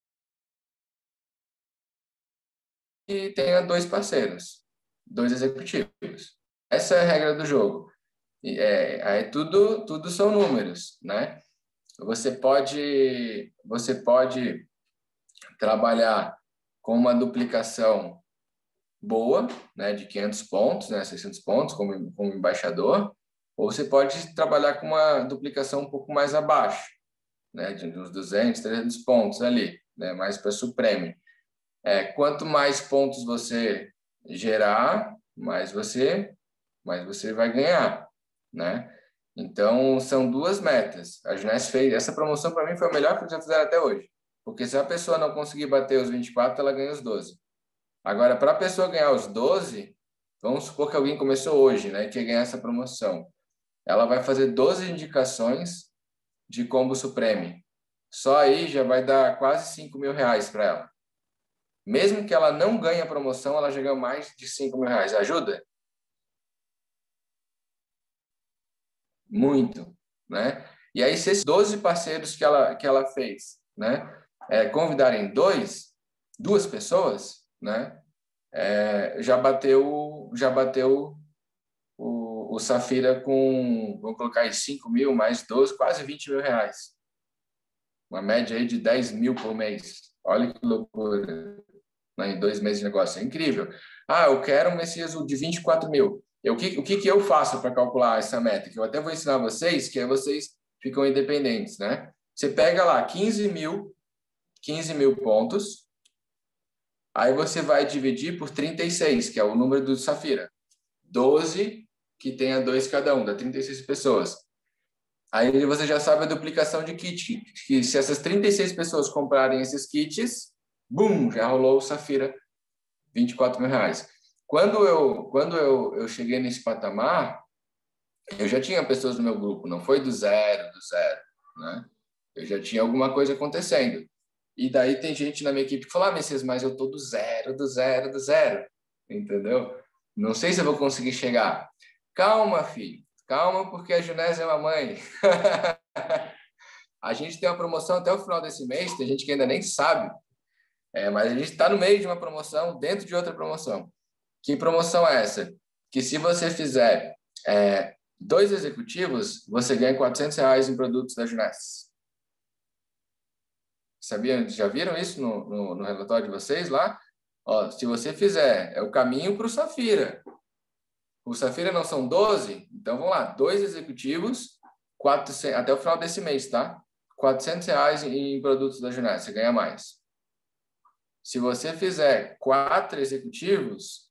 Que tenha 2 parceiros, 2 executivos. Essa é a regra do jogo. Aí tudo são números, né? Você pode trabalhar com uma duplicação boa, né, de 500 pontos, né, 600 pontos como embaixador, ou você pode trabalhar com uma duplicação um pouco mais abaixo, né, de uns 200, 300 pontos ali, né, mais para Supreme. Quanto mais pontos você gerar, mais você vai ganhar, né? Então, são 2 metas. A Juness fez essa promoção, para mim, foi a melhor que já fizeram até hoje. Porque se a pessoa não conseguir bater os 24, ela ganha os 12. Agora, para a pessoa ganhar os 12, vamos supor que alguém começou hoje, né, e quer ganhar essa promoção. Ela vai fazer 12 indicações de combo Supreme. Só aí já vai dar quase 5 mil reais para ela. Mesmo que ela não ganhe a promoção, ela já ganhou mais de 5 mil reais. Ajuda? Muito, né? E aí, se esses 12 parceiros que ela fez, né, convidarem 2 pessoas, né, já bateu o Safira com, vamos colocar aí 5 mil mais 12, quase 20 mil reais. Uma média aí de 10 mil por mês. Olha que loucura. Em 2 meses de negócio. É incrível. Ah, eu quero um Messias de 24 mil. O que eu faço para calcular essa meta? Que eu até vou ensinar vocês, que aí vocês ficam independentes, né? Você pega lá 15 mil pontos, aí você vai dividir por 36, que é o número do Safira. 12, que tenha 2 cada um, dá 36 pessoas. Aí você já sabe a duplicação de kit, que se essas 36 pessoas comprarem esses kits, bum, já rolou o Safira, 24 mil reais. Quando eu cheguei nesse patamar, eu já tinha pessoas no meu grupo, não foi do zero, né? Eu já tinha alguma coisa acontecendo. E daí tem gente na minha equipe que fala, Messias, mas eu tô do zero, entendeu? Não sei se eu vou conseguir chegar. Calma, filho, calma, porque a Junés é uma mãe. A gente tem uma promoção até o final desse mês, tem gente que ainda nem sabe, mas a gente está no meio de uma promoção, dentro de outra promoção. Que promoção é essa? Que se você fizer 2 executivos, você ganha R$ 400 em produtos da Junés. Sabia? Já viram isso no relatório de vocês lá? Ó, se você fizer, é o caminho para o Safira. O Safira não são 12? Então, vamos lá. 2 executivos, 400, até o final desse mês, tá? R$ 400 em produtos da Junés, você ganha mais. Se você fizer 4 executivos,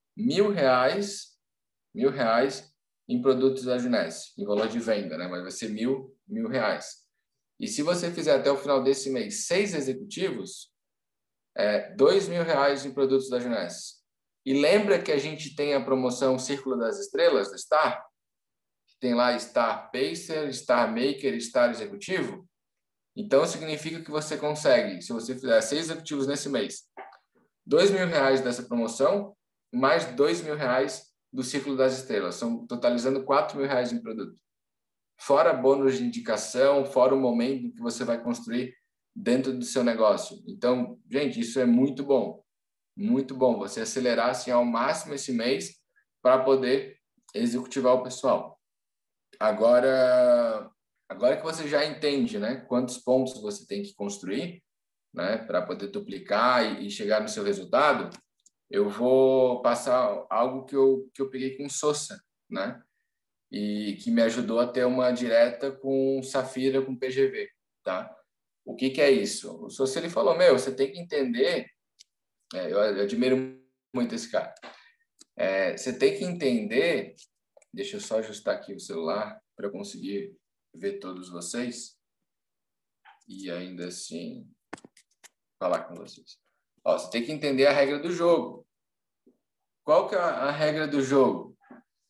R$ 1.000 em produtos da Junés, em valor de venda, né? Mas vai ser R$ 1.000. E se você fizer até o final desse mês 6 executivos, R$ 2.000 em produtos da Junés. E lembra que a gente tem a promoção Círculo das Estrelas, do Star? Que tem lá Star Pacer, Star Maker, Star Executivo. Então, significa que você consegue, se você fizer 6 executivos nesse mês, R$ 2.000 dessa promoção, mais R$ 2.000 do Círculo das Estrelas. São totalizando R$ 4.000 em produto. Fora bônus de indicação, fora o momento que você vai construir dentro do seu negócio. Então, gente, isso é muito bom. Muito bom. Você acelerar assim, ao máximo esse mês para poder executivar o pessoal. Agora que você já entende, né, quantos pontos você tem que construir, né, para poder duplicar e chegar no seu resultado, eu vou passar algo que eu peguei com o Sosa, né? E que me ajudou a ter uma direta com Safira, com PGV, tá? O que é isso? O Sosa, ele falou, você tem que entender, eu admiro muito esse cara, você tem que entender, deixa eu só ajustar aqui o celular para eu conseguir ver todos vocês e ainda assim falar com vocês. Ó, você tem que entender a regra do jogo. Qual que é a regra do jogo?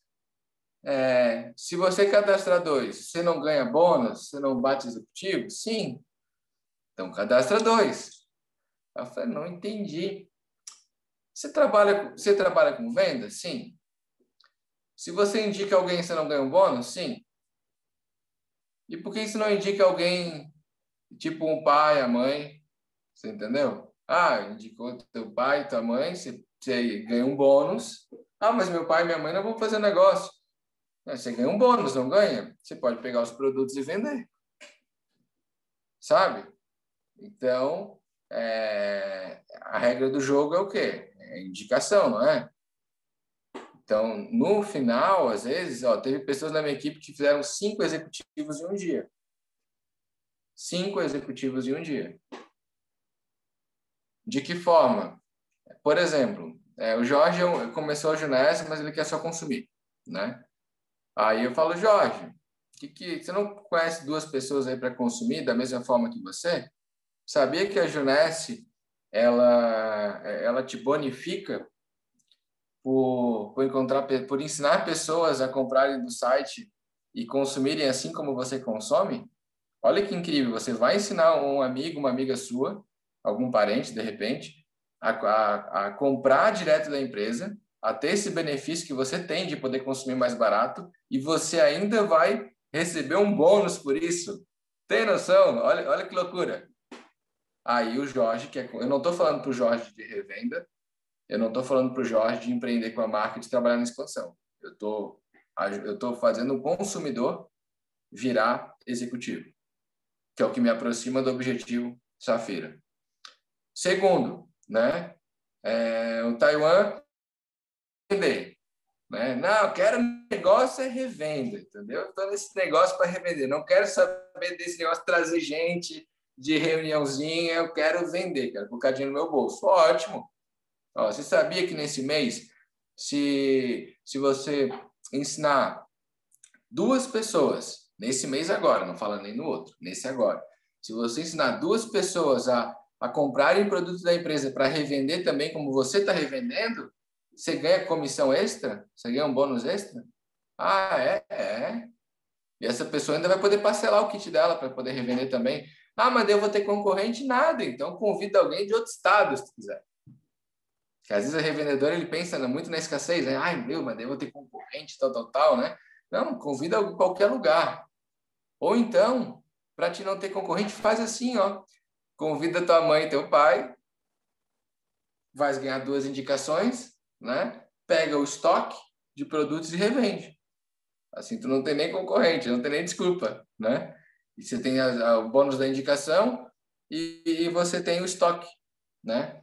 Se você cadastrar 2, você não ganha bônus, você não bate executivo? Sim. Então, cadastra 2. Eu falei, não entendi. Você trabalha com venda? Sim. Se você indica alguém, você não ganha um bônus? Sim. E por que você não indica alguém, tipo um pai, a mãe? Você entendeu? Indicou teu pai, tua mãe, você ganha um bônus. Mas meu pai e minha mãe não vão fazer negócio. Você ganha um bônus, não ganha? Você pode pegar os produtos e vender. Sabe? Então, a regra do jogo é o quê? É indicação, não é? Então, no final, às vezes, teve pessoas na minha equipe que fizeram 5 executivos em um dia. 5 executivos em um dia. De que forma? Por exemplo, o Jorge começou a Junés, mas ele quer só consumir, né? Aí eu falo, Jorge, você não conhece 2 pessoas aí para consumir da mesma forma que você? Sabia que a Junés, ela te bonifica por ensinar pessoas a comprarem do site e consumirem assim como você consome? Olha que incrível, você vai ensinar um amigo, uma amiga sua, algum parente, de repente, a comprar direto da empresa, a ter esse benefício que você tem de poder consumir mais barato e você ainda vai receber um bônus por isso. Tem noção? Olha que loucura. Aí o Jorge, eu não estou falando para o Jorge de revenda, eu não estou falando para o Jorge de empreender com a marca e de trabalhar na expansão. Eu estou Eu estou fazendo o consumidor virar executivo, que é o que me aproxima do objetivo Safira. Segundo, né? O Taiwan vender, né? Não, eu quero negócio é revenda, entendeu? Estou nesse negócio para revender. Não quero saber desse negócio de trazer gente de reuniãozinha. Eu quero vender, quero colocar dinheiro no meu bolso. Ótimo. Ó, você sabia que nesse mês, se você ensinar 2 pessoas, nesse mês agora, não fala nem no outro, nesse agora, se você ensinar 2 pessoas a comprarem produtos da empresa para revender também, como você está revendendo, você ganha comissão extra? Você ganha um bônus extra? Ah, é? É. E essa pessoa ainda vai poder parcelar o kit dela para poder revender também. Ah, mas eu vou ter concorrente? Nada. Então, convida alguém de outro estado, se quiser. Que às vezes o revendedor ele pensa muito na escassez, né? Ai, meu, mas eu vou ter concorrente, tal, né? Não, convida qualquer lugar. Ou então, para te não ter concorrente, faz assim, ó. Convida tua mãe e teu pai, vai ganhar 2 indicações, né? Pega o estoque de produtos e revende. Assim, tu não tem nem concorrente, não tem nem desculpa, né? E você tem o bônus da indicação e você tem o estoque, né?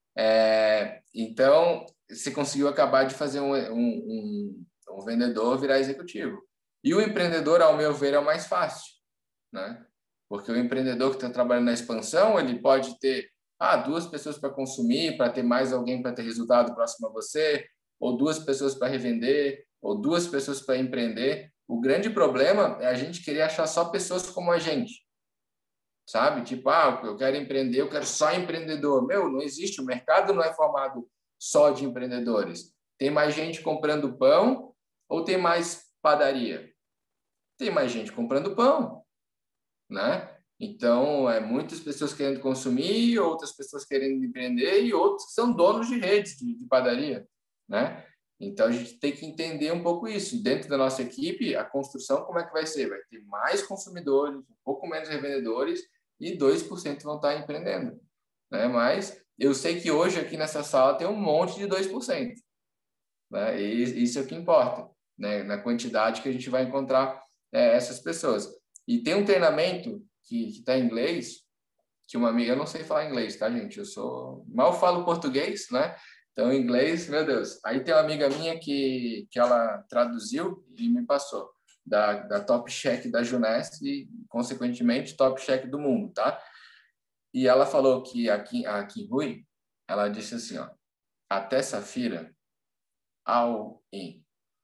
Então, você conseguiu acabar de fazer um vendedor virar executivo. E o empreendedor, ao meu ver, é o mais fácil, né? Porque o empreendedor que está trabalhando na expansão, ele pode ter 2 pessoas para consumir, para ter mais alguém para ter resultado próximo a você, ou 2 pessoas para revender, ou 2 pessoas para empreender. O grande problema é a gente querer achar só pessoas como a gente, sabe? Tipo, eu quero empreender, eu quero só empreendedor. Meu, não existe, o mercado não é formado só de empreendedores. Tem mais gente comprando pão ou tem mais padaria? Tem mais gente comprando pão, né? Então, muitas pessoas querendo consumir, outras pessoas querendo empreender e outros que são donos de redes de padaria, né? Então, a gente tem que entender um pouco isso. Dentro da nossa equipe, a construção, como é que vai ser? Vai ter mais consumidores, um pouco menos revendedores e 2% vão estar empreendendo, né? Mas eu sei que hoje aqui nessa sala tem um monte de 2%, né? E isso é o que importa, né? Na quantidade que a gente vai encontrar essas pessoas. E tem um treinamento que está em inglês, que uma amiga, eu não sei falar inglês, tá, gente? Mal falo português, né? Então, em inglês, meu Deus. Aí tem uma amiga minha que ela traduziu e me passou, da Top Chef da Juness e, consequentemente, Top Chef do mundo, tá? E ela falou que a Kim Rui, ela disse assim, ó, até Safira, all in.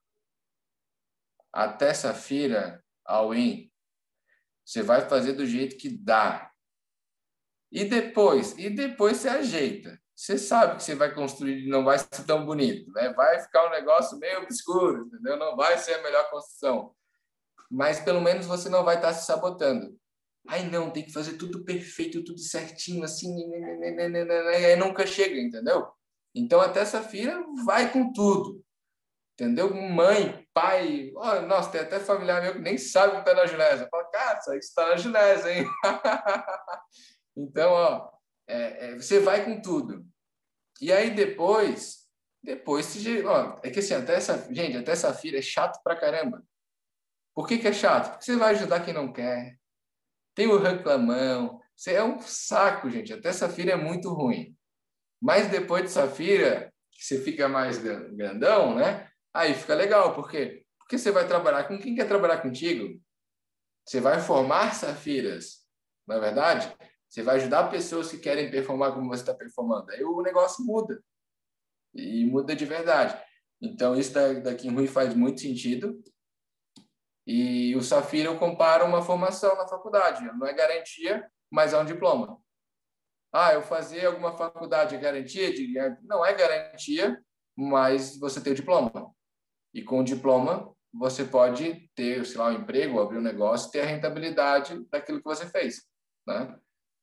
Até Safira, all in. Você vai fazer do jeito que dá. E depois você ajeita. Você sabe que você vai construir, não vai ser tão bonito, né? Vai ficar um negócio meio obscuro, entendeu? Não vai ser a melhor construção. Mas pelo menos você não vai estar se sabotando. Ai, não, tem que fazer tudo perfeito, tudo certinho, assim, e aí nunca chega, entendeu? Então, até Safira vai com tudo, entendeu? Mãe, pai, nossa, tem até familiar meu que nem sabe que está na Genésio. Fala, cara, isso aí está na Genésio, hein? Então, você vai com tudo. E aí depois é que assim, até Safira é chato pra caramba. Por que é chato? Porque você vai ajudar quem não quer. Tem o reclamão. Você é um saco, gente. Até Safira é muito ruim. Mas depois de Safira, que você fica mais grandão, né? Aí fica legal. Por quê? Porque você vai trabalhar com quem quer trabalhar contigo. Você vai formar Safiras, não é verdade? Você vai ajudar pessoas que querem performar como você está performando. Aí o negócio muda. E muda de verdade. Então, isso da Kim Rui faz muito sentido. E o Safira eu comparo uma formação na faculdade. Não é garantia, mas é um diploma. Eu fazer alguma faculdade é garantia? Não é garantia, mas você tem o diploma. E com o diploma, você pode ter, sei lá, um emprego, abrir um negócio, ter a rentabilidade daquilo que você fez, né?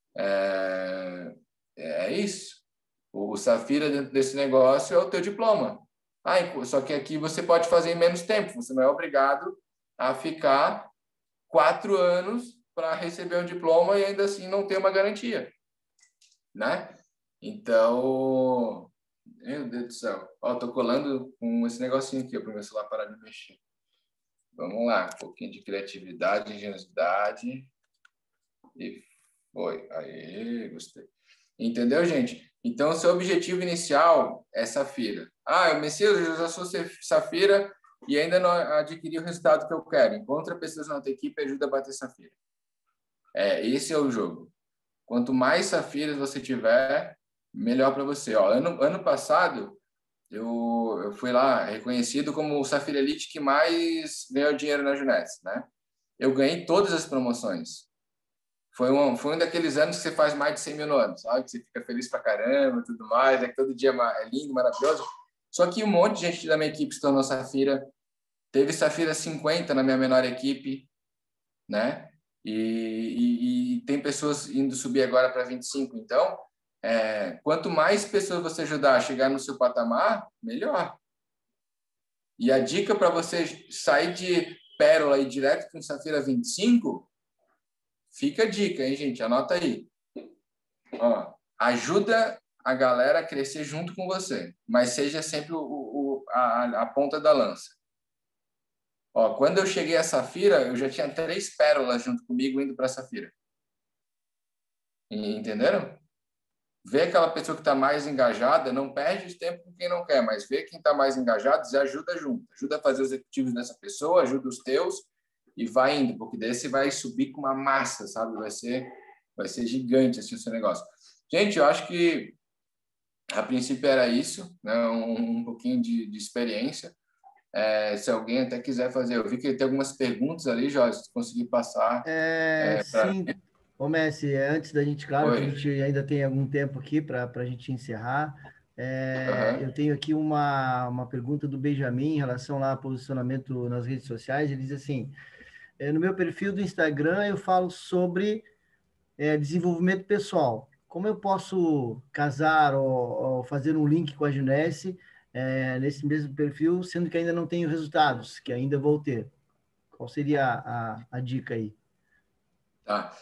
É isso. O Safira, dentro desse negócio, é o teu diploma. Só que aqui você pode fazer em menos tempo. Você não é obrigado a ficar 4 anos para receber um diploma e ainda assim não ter uma garantia, né? Então, meu Deus do céu. Tô colando com esse negocinho aqui para o meu celular parar de mexer. Vamos lá, um pouquinho de criatividade, engenhosidade. E foi. Aí, gostei. Entendeu, gente? Então, seu objetivo inicial é Safira. Messias, eu já sou Safira e ainda não adquiri o resultado que eu quero. Encontra pessoas na tua equipe e ajuda a bater Safira. Esse é o jogo. Quanto mais Safiras você tiver, melhor para você. Ó, ano passado, eu fui lá reconhecido como o Safira Elite que mais ganhou dinheiro na Juness, né? Eu ganhei todas as promoções. Foi um daqueles anos que você faz mais de 100 mil no ano, sabe? Que você fica feliz pra caramba, tudo mais, que todo dia é lindo, maravilhoso. Só que um monte de gente da minha equipe se tornou Safira. Teve Safira 50 na minha menor equipe, né? E tem pessoas indo subir agora para 25. Então, quanto mais pessoas você ajudar a chegar no seu patamar, melhor. E a dica para você sair de Pérola e direto para Safira 25, fica a dica, hein, gente? Anota aí. Ó, ajuda a galera a crescer junto com você, mas seja sempre a ponta da lança. Ó, quando eu cheguei a Safira, eu já tinha 3 pérolas junto comigo indo para Safira. Entenderam? Vê aquela pessoa que está mais engajada, não perde tempo com quem não quer, mas vê quem está mais engajado e ajuda junto. Ajuda a fazer os executivos dessa pessoa, ajuda os teus e vai indo, porque daí você vai subir com uma massa, sabe? Vai ser gigante assim, o seu negócio. Gente, eu acho que a princípio era isso, né? Um pouquinho de experiência. Se alguém até quiser fazer, eu vi que tem algumas perguntas ali, Jorge, se conseguir passar. Sim, ô Messi, antes da gente, claro que a Oi. gente ainda tem algum tempo aqui para a gente encerrar. Eu tenho aqui uma pergunta do Benjamin em relação lá ao posicionamento nas redes sociais. Ele diz assim: no meu perfil do Instagram eu falo sobre desenvolvimento pessoal. Como eu posso casar ou fazer um link com a Junesse nesse mesmo perfil, sendo que ainda não tenho resultados, que ainda vou ter? Qual seria a dica aí? Tá.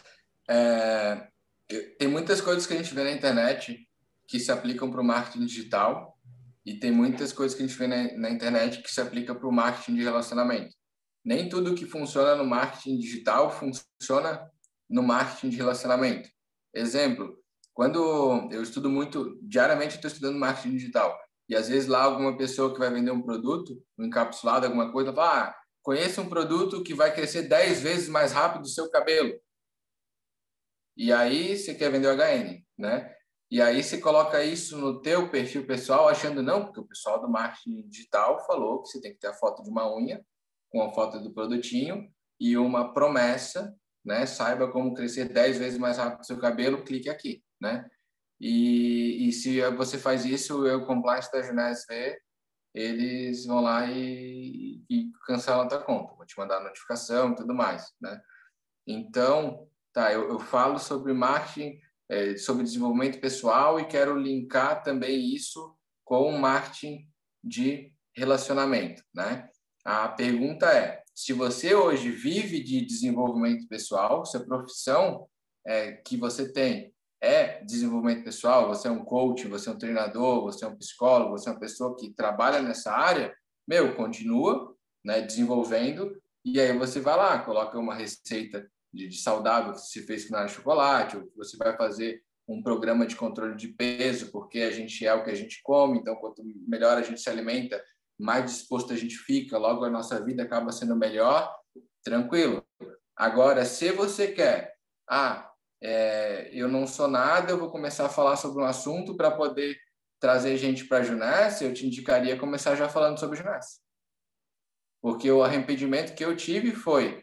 Tem muitas coisas que a gente vê na internet que se aplicam para o marketing digital e tem muitas coisas que a gente vê na internet que se aplica para o marketing de relacionamento. Nem tudo que funciona no marketing digital funciona no marketing de relacionamento. Exemplo, quando eu estudo muito, diariamente eu estou estudando marketing digital e às vezes lá alguma pessoa que vai vender um produto, um encapsulado, alguma coisa, fala, conheça um produto que vai crescer 10 vezes mais rápido o seu cabelo. E aí você quer vender o HN, né? E aí você coloca isso no teu perfil pessoal, achando não, porque o pessoal do marketing digital falou que você tem que ter a foto de uma unha com a foto do produtinho e uma promessa, né? Saiba como crescer 10 vezes mais rápido o seu cabelo, clique aqui, né? E se você faz isso, o compliance da Juness vê, eles vão lá e cancelam a tua conta. Vou te mandar a notificação e tudo mais, né? Então, tá, eu falo sobre marketing, sobre desenvolvimento pessoal e quero linkar também isso com o marketing de relacionamento, né? A pergunta é, se você hoje vive de desenvolvimento pessoal, se a profissão que você tem é desenvolvimento pessoal, você é um coach, você é um treinador, você é um psicólogo, você é uma pessoa que trabalha nessa área, continua, né, desenvolvendo, e aí você vai lá, coloca uma receita de saudável que você fez com chocolate, ou que você vai fazer um programa de controle de peso, porque a gente é o que a gente come, então quanto melhor a gente se alimenta, mais disposto a gente fica, logo a nossa vida acaba sendo melhor, tranquilo. Agora, se você quer, eu não sou nada, eu vou começar a falar sobre um assunto para poder trazer gente para a Juness, eu te indicaria começar já falando sobre Juness. Porque o arrependimento que eu tive foi,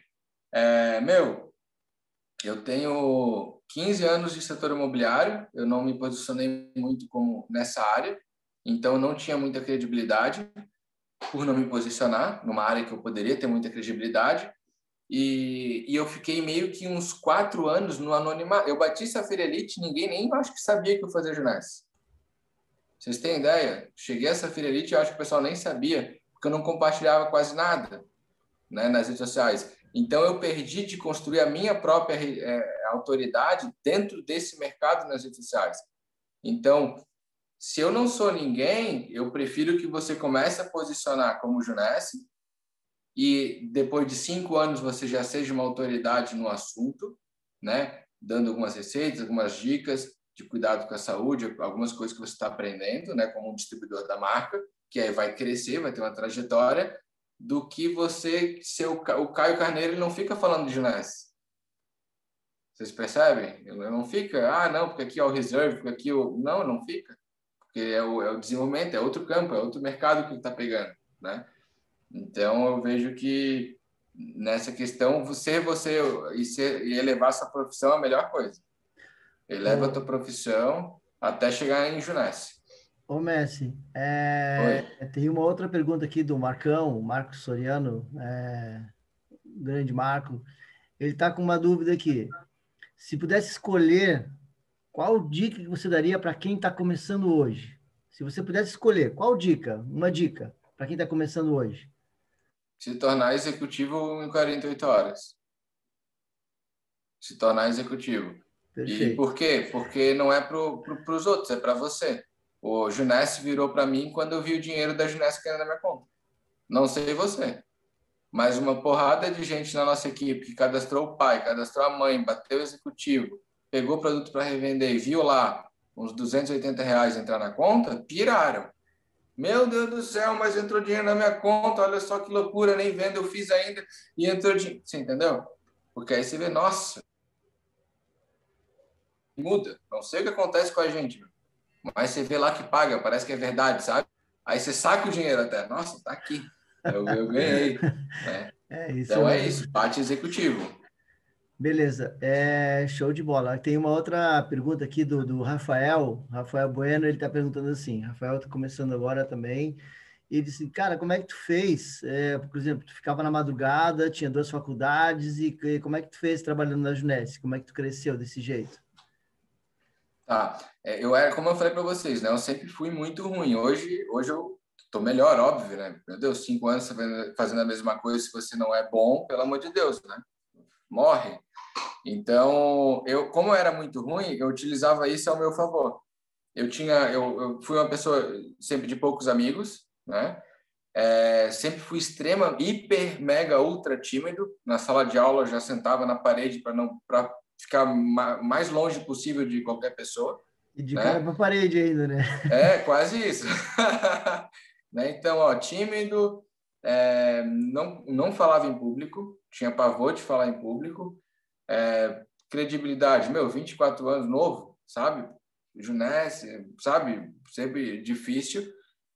eu tenho 15 anos de setor imobiliário, eu não me posicionei muito como nessa área, então não tinha muita credibilidade por não me posicionar numa área que eu poderia ter muita credibilidade, e eu fiquei meio que uns 4 anos no anonimato. Eu bati Safira Elite, ninguém nem acho que sabia que eu fazia Juness. Vocês têm ideia? Cheguei a Safira Elite, eu acho que o pessoal nem sabia, porque eu não compartilhava quase nada, né, nas redes sociais. Então, eu perdi de construir a minha própria autoridade dentro desse mercado nas redes sociais. Então, se eu não sou ninguém, eu prefiro que você comece a posicionar como Juness, e depois de 5 anos você já seja uma autoridade no assunto, né? Dando algumas receitas, algumas dicas de cuidado com a saúde, algumas coisas que você está aprendendo, né? Como um distribuidor da marca, que aí vai crescer, vai ter uma trajetória, do que você ser o Caio Carneiro, ele não fica falando de ginástica. Vocês percebem? Ele não fica, não, porque aqui é o reserve, porque aqui o... Não fica. Porque é o desenvolvimento, é outro campo, é outro mercado que está pegando, né? Então, eu vejo que nessa questão, você e elevar sua profissão é a melhor coisa. Eleva a tua profissão até chegar em Junesse. Ô, Messi, Oi. tem uma outra pergunta aqui do Marcão, Marcos Soriano, grande Marco. Ele está com uma dúvida aqui. Se pudesse escolher, qual dica que você daria para quem está começando hoje? Se você pudesse escolher, qual dica? Uma dica para quem está começando hoje. Se tornar executivo em 48 horas. Se tornar executivo. E Perfeito. por quê? Porque não é para os outros, é para você. O Junesse virou para mim quando eu vi o dinheiro da Junesse caindo na minha conta. Não sei você, mas uma porrada de gente na nossa equipe que cadastrou o pai, cadastrou a mãe, bateu o executivo, pegou o produto para revender e viu lá uns R$ 280 entrar na conta, piraram. Meu Deus do céu, mas entrou dinheiro na minha conta, olha só que loucura, nem vendo eu fiz ainda, e entrou dinheiro. Você entendeu? Porque aí você vê, nossa, muda. Não sei o que acontece com a gente, mas você vê lá que paga, parece que é verdade, sabe? Aí você saca o dinheiro até. Nossa, tá aqui. Eu ganhei. Né? Isso Então é mesmo. isso, parte executivo. Beleza, show de bola. Tem uma outra pergunta aqui do Rafael Bueno, ele está perguntando assim, Rafael está começando agora também, ele disse, cara, como é que tu fez? Por exemplo, tu ficava na madrugada, tinha 2 faculdades, e como é que tu fez trabalhando na Junesse? Como é que tu cresceu desse jeito? Tá. Eu era, como eu falei para vocês, né? Eu sempre fui muito ruim. Hoje eu tô melhor, óbvio, né? Meu Deus, 5 anos fazendo a mesma coisa, se você não é bom, pelo amor de Deus, né? Morre. Então, como eu era muito ruim, eu utilizava isso ao meu favor. Eu fui uma pessoa sempre de poucos amigos, né? Sempre fui extrema, hiper, mega, ultra tímido. Na sala de aula eu já sentava na parede para ficar mais longe possível de qualquer pessoa, E de cara né? para parede ainda, né? Quase isso. Né? Então, ó, tímido, não falava em público, tinha pavor de falar em público. Credibilidade, 24 anos, novo, sabe? Junesse, sabe? Sempre difícil.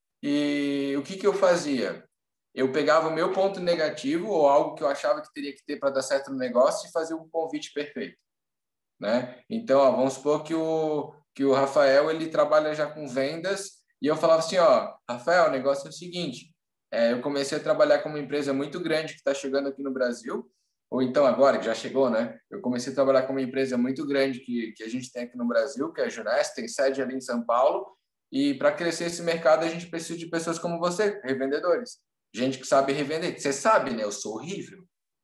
E o que eu fazia? Eu pegava o meu ponto negativo ou algo que eu achava que teria que ter para dar certo no negócio e fazia um convite perfeito, né? Então, ó, vamos supor que o Rafael ele trabalha já com vendas e eu falava assim, ó, Rafael, o negócio é o seguinte, eu comecei a trabalhar com uma empresa muito grande que está chegando aqui no Brasil, ou então agora, que já chegou, né? Eu comecei a trabalhar com uma empresa muito grande que a gente tem aqui no Brasil, que é a Junesse, tem sede ali em São Paulo, e para crescer esse mercado a gente precisa de pessoas como você, revendedores. Gente que sabe revender. Você sabe, né? Eu sou horrível.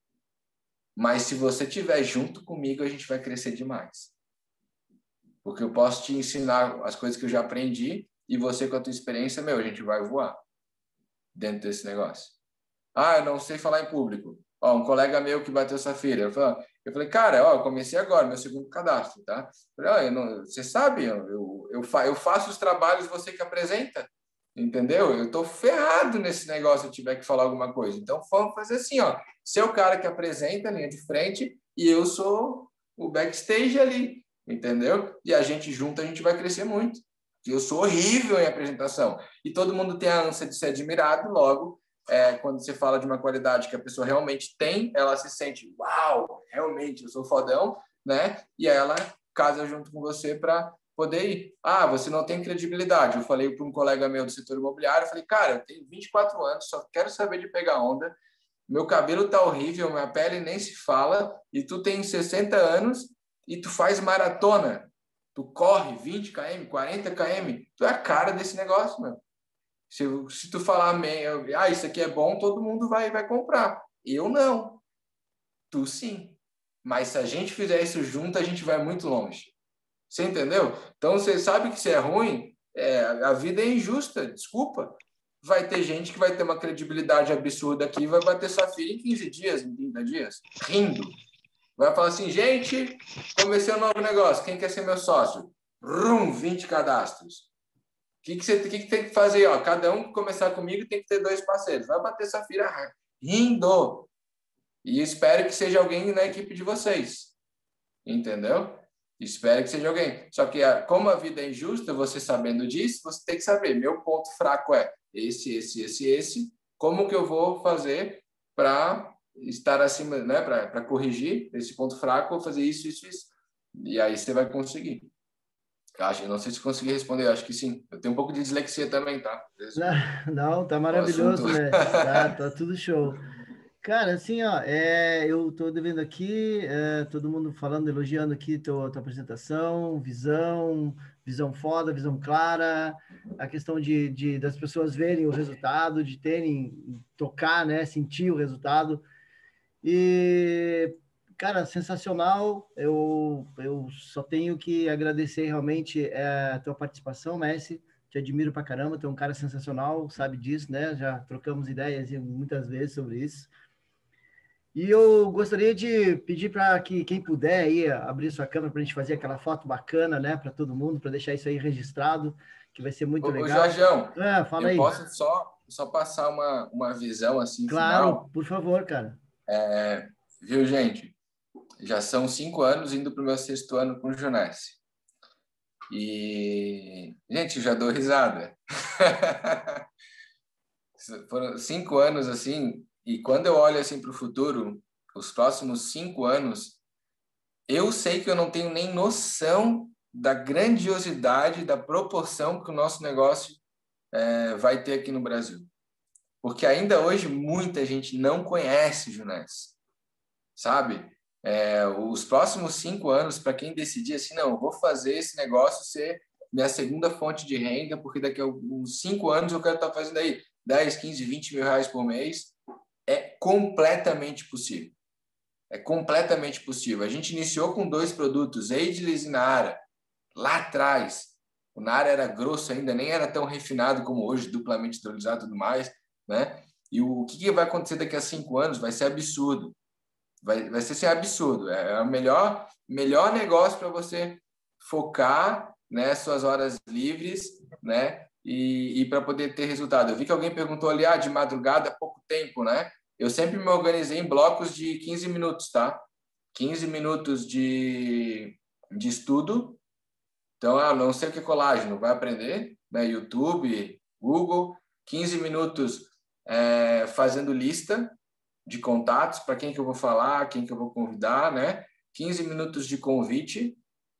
Mas se você estiver junto comigo, a gente vai crescer demais. Porque eu posso te ensinar as coisas que eu já aprendi e você, com a tua experiência, a gente vai voar dentro desse negócio. Eu não sei falar em público. Ó, um colega meu que bateu Safira, eu falei, cara, ó, eu comecei agora, meu segundo cadastro, tá? Eu falei, você sabe, eu faço os trabalhos, você que apresenta, entendeu? Eu tô ferrado nesse negócio se eu tiver que falar alguma coisa. Então, vamos fazer assim, ó, você é o cara que apresenta a linha de frente e eu sou o backstage ali, entendeu? E a gente junto, a gente vai crescer muito. Eu sou horrível em apresentação. E todo mundo tem a ânsia de ser admirado, logo, quando você fala de uma qualidade que a pessoa realmente tem, ela se sente, uau, realmente, eu sou fodão, né? E aí ela casa junto com você para poder ir. Você não tem credibilidade. Eu falei para um colega meu do setor imobiliário, eu falei, cara, eu tenho 24 anos, só quero saber de pegar onda, meu cabelo tá horrível, minha pele nem se fala, e tu tem 60 anos e tu faz maratona, tu corre 20 km, 40 km, tu é a cara desse negócio, meu. Se tu falar, isso aqui é bom, todo mundo vai comprar. Eu não. Tu sim. Mas se a gente fizer isso junto, a gente vai muito longe. Você entendeu? Então, você sabe que se é ruim, a vida é injusta, desculpa. vai ter gente que vai ter uma credibilidade absurda aqui e vai bater Safira em 15 dias, em 30 dias, rindo. Vai falar assim, gente, comecei um novo negócio, quem quer ser meu sócio? 20 cadastros. O que tem que fazer? Ó, cada um que começar comigo tem que ter 2 parceiros. Vai bater Safira rindo. E espero que seja alguém na equipe de vocês. Entendeu? Espero que seja alguém. Só que, como a vida é injusta, você sabendo disso, você tem que saber, meu ponto fraco é esse. Como que eu vou fazer para estar acima, né? Para corrigir esse ponto fraco, vou fazer isso. E aí você vai conseguir. Acho, não sei se consegui responder, acho que sim. Eu tenho um pouco de dislexia também, tá? Não, tá O assunto. maravilhoso, Messi. Tá tudo show. Cara, assim, ó, eu tô devendo aqui, todo mundo falando, elogiando aqui tua apresentação, visão foda, visão clara, a questão das pessoas verem o resultado, de terem, tocar, né, sentir o resultado. E, cara, sensacional. Eu só tenho que agradecer realmente a tua participação, Messi. Te admiro pra caramba, tu é um cara sensacional, sabe disso, né? Já trocamos ideias muitas vezes sobre isso. E eu gostaria de pedir para que quem puder aí abrir sua câmera para a gente fazer aquela foto bacana, né, para todo mundo, para deixar isso aí registrado, que vai ser muito Ô, legal. Jorjão, Fala eu aí. posso só passar uma visão assim Claro, final? por favor, cara. Viu, gente? Já são 5 anos indo para o meu 6º ano com o Junesse. E, gente, já dou risada. Foram 5 anos assim, e quando eu olho assim para o futuro, os próximos 5 anos, eu sei que eu não tenho nem noção da grandiosidade, da proporção que o nosso negócio vai ter aqui no Brasil. Porque ainda hoje muita gente não conhece Junesse, sabe? Os próximos 5 anos, para quem decidir assim, não, eu vou fazer esse negócio ser minha segunda fonte de renda, porque daqui a uns 5 anos eu quero estar fazendo aí 10, 15, 20 mil reais por mês, é completamente possível. É completamente possível. A gente iniciou com 2 produtos, Ageless e Nara, lá atrás. O Nara era grosso ainda, nem era tão refinado como hoje, duplamente hidrolisado e tudo mais, né? E o que vai acontecer daqui a 5 anos vai ser absurdo. Vai ser assim, absurdo. É o melhor negócio para você focar, né, suas horas livres, né, e para poder ter resultado. Eu vi que alguém perguntou ali, de madrugada, pouco tempo, né? Eu sempre me organizei em blocos de 15 minutos, tá? 15 minutos de estudo. Então, não sei o que é colágeno, vai aprender, né? YouTube, Google. 15 minutos fazendo lista de contatos, para quem que eu vou falar, quem que eu vou convidar, né? 15 minutos de convite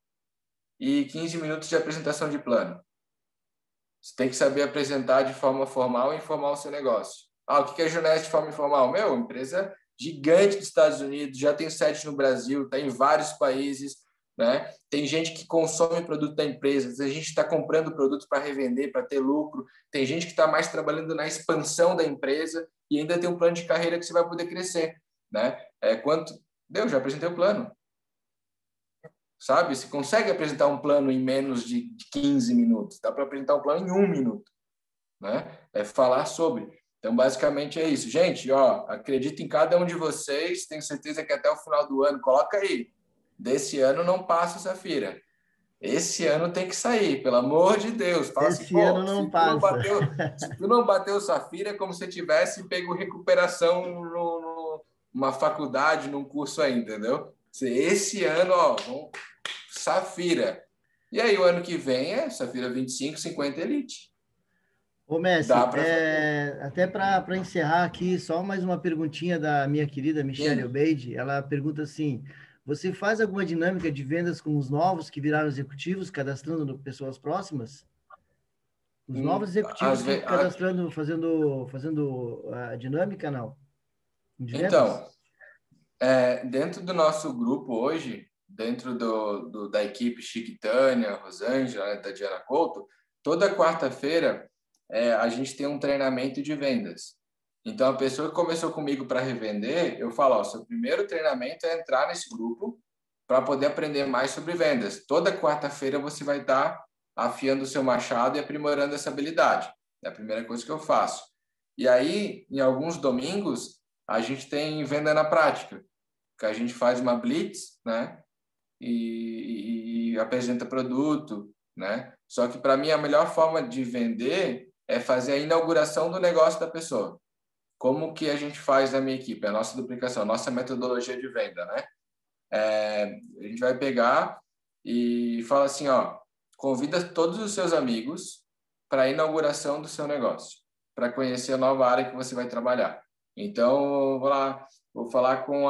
e 15 minutos de apresentação de plano. Você tem que saber apresentar de forma formal e informal o seu negócio. O que é Junesse de forma informal? Empresa gigante dos Estados Unidos, já tem sede no Brasil, está em vários países, né? Tem gente que consome produto da empresa, tem gente que está comprando produto para revender, para ter lucro, tem gente que está mais trabalhando na expansão da empresa e ainda tem um plano de carreira que você vai poder crescer, né? Já apresentei o plano. Sabe? Você consegue apresentar um plano em menos de 15 minutos, dá para apresentar um plano em 1 minuto, né? É falar sobre. Então, basicamente é isso. Gente, acredito em cada um de vocês, tenho certeza que até o final do ano, coloca aí, desse ano não passa Safira. Esse ano tem que sair, pelo amor de Deus. Fala assim, Esse ano não passa. se tu não bateu Safira, é como se tivesse pego recuperação numa faculdade, num curso aí, entendeu? Esse ano, vamos Safira. E aí, o ano que vem é Safira 25, 50 Elite. Ô, Messi, Dá para fazer. até para encerrar aqui, só mais uma perguntinha da minha querida Michelle Sim. Obeide. Ela pergunta assim: você faz alguma dinâmica de vendas com os novos que viraram executivos, cadastrando pessoas próximas? Os novos executivos que cadastrando, fazendo a dinâmica, não? De vendas? Então, dentro do nosso grupo hoje, dentro da equipe Chiquitânia, Rosângela, né, da Diana Couto, toda quarta-feira a gente tem um treinamento de vendas. Então, a pessoa que começou comigo para revender, eu falo, seu primeiro treinamento é entrar nesse grupo para poder aprender mais sobre vendas. Toda quarta-feira você vai estar afiando o seu machado e aprimorando essa habilidade. É a primeira coisa que eu faço. E aí, em alguns domingos, a gente tem venda na prática, que a gente faz uma blitz, né? E apresenta produto, né? Só que, para mim, a melhor forma de vender é fazer a inauguração do negócio da pessoa. Como que a gente faz na minha equipe? A nossa duplicação, a nossa metodologia de venda, né? A gente vai pegar e fala assim, ó, convida todos os seus amigos para a inauguração do seu negócio, para conhecer a nova área que você vai trabalhar. Então, vou falar com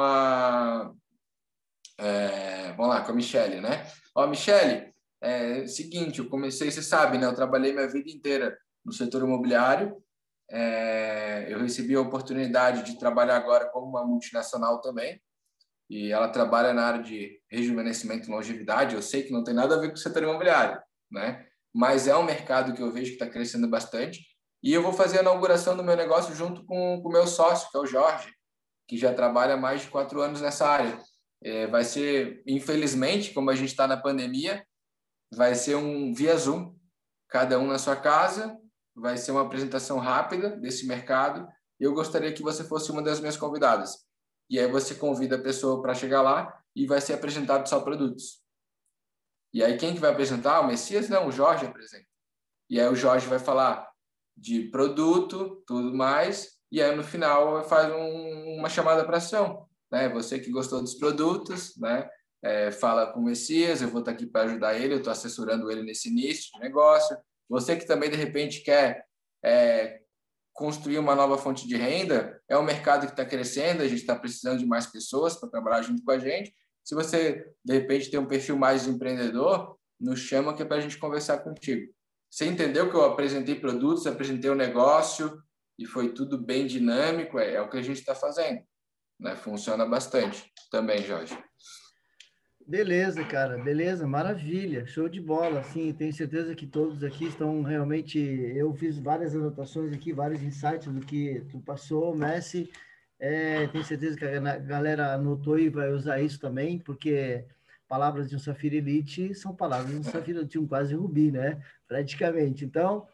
vamos lá, com a Michelle, né? Ó, Michelle, seguinte, eu comecei, você sabe, né? Eu trabalhei minha vida inteira no setor imobiliário. Eu recebi a oportunidade de trabalhar agora como uma multinacional também. E ela trabalha na área de rejuvenescimento e longevidade. Eu sei que não tem nada a ver com o setor imobiliário, né? Mas é um mercado que eu vejo que está crescendo bastante. E eu vou fazer a inauguração do meu negócio junto com o meu sócio, que é o Jorge, que já trabalha há mais de 4 anos nessa área. Vai ser, infelizmente, como a gente está na pandemia, vai ser um via Zoom, cada um na sua casa. Vai ser uma apresentação rápida desse mercado. E eu gostaria que você fosse uma das minhas convidadas. E aí você convida a pessoa para chegar lá e vai ser apresentado só produtos. E aí quem que vai apresentar? O Messias? Não, o Jorge apresenta. E aí o Jorge vai falar de produto, tudo mais, e aí no final faz uma chamada para ação, né? Você que gostou dos produtos, né? Fala com o Messias, eu vou estar aqui para ajudar ele, eu estou assessorando ele nesse início de negócio. Você que também, de repente, quer construir uma nova fonte de renda, é um mercado que está crescendo, a gente está precisando de mais pessoas para trabalhar junto com a gente. Se você, de repente, tem um perfil mais empreendedor, nos chama que é para a gente conversar contigo. Você entendeu que eu apresentei produtos, apresentei o negócio e foi tudo bem dinâmico? É o que a gente está fazendo, né? Funciona bastante também, Jorge. Beleza, cara, beleza, maravilha, show de bola, sim, tenho certeza que todos aqui estão realmente, eu fiz várias anotações aqui, vários insights do que tu passou, Messi, tenho certeza que a galera anotou e vai usar isso também, porque palavras de um Safira Elite são palavras de um Safira, de um quase rubi, né, praticamente, então,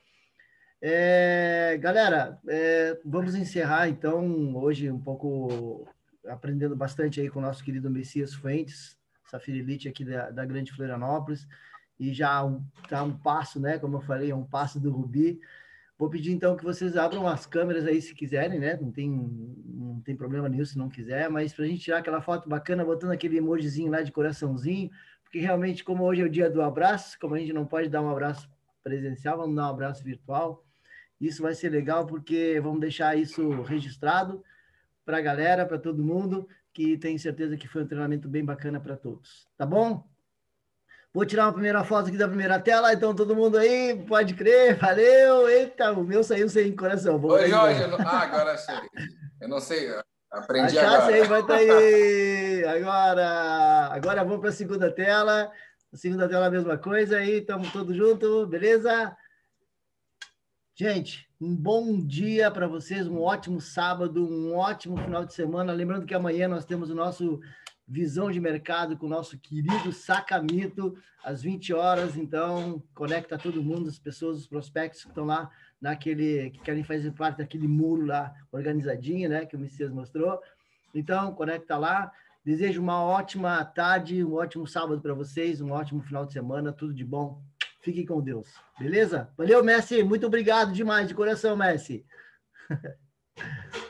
galera, vamos encerrar, então, hoje um pouco, aprendendo bastante aí com o nosso querido Messias Fuentes, Safira Elite aqui da Grande Florianópolis, e já está um passo, né? Como eu falei, é um passo do Rubi. Vou pedir então que vocês abram as câmeras aí se quiserem, né? Não tem problema nenhum se não quiser, mas para a gente tirar aquela foto bacana, botando aquele emojizinho lá de coraçãozinho, porque realmente, como hoje é o dia do abraço, como a gente não pode dar um abraço presencial, vamos dar um abraço virtual. Isso vai ser legal porque vamos deixar isso registrado para a galera, para todo mundo, que tenho certeza que foi um treinamento bem bacana para todos. Tá bom? Vou tirar uma primeira foto aqui da primeira tela, então todo mundo aí, pode crer, valeu. Eita, o meu saiu sem coração. Oi, Jorge. Agora sei. Eu não sei, aprendi achasse agora. Aí, vai estar aí. Agora vamos para a segunda tela. A segunda tela a mesma coisa aí, estamos todos juntos, beleza? Gente, um bom dia para vocês, um ótimo sábado, um ótimo final de semana. Lembrando que amanhã nós temos o nosso Visão de Mercado com o nosso querido Sacamito, às 20 horas. Então, conecta todo mundo, as pessoas, os prospectos que estão lá, que querem fazer parte daquele muro lá, organizadinho, né, que o Messias mostrou. Então, conecta lá. Desejo uma ótima tarde, um ótimo sábado para vocês, um ótimo final de semana, tudo de bom. Fiquem com Deus. Beleza? Valeu, Messi. Muito obrigado demais, de coração, Messi.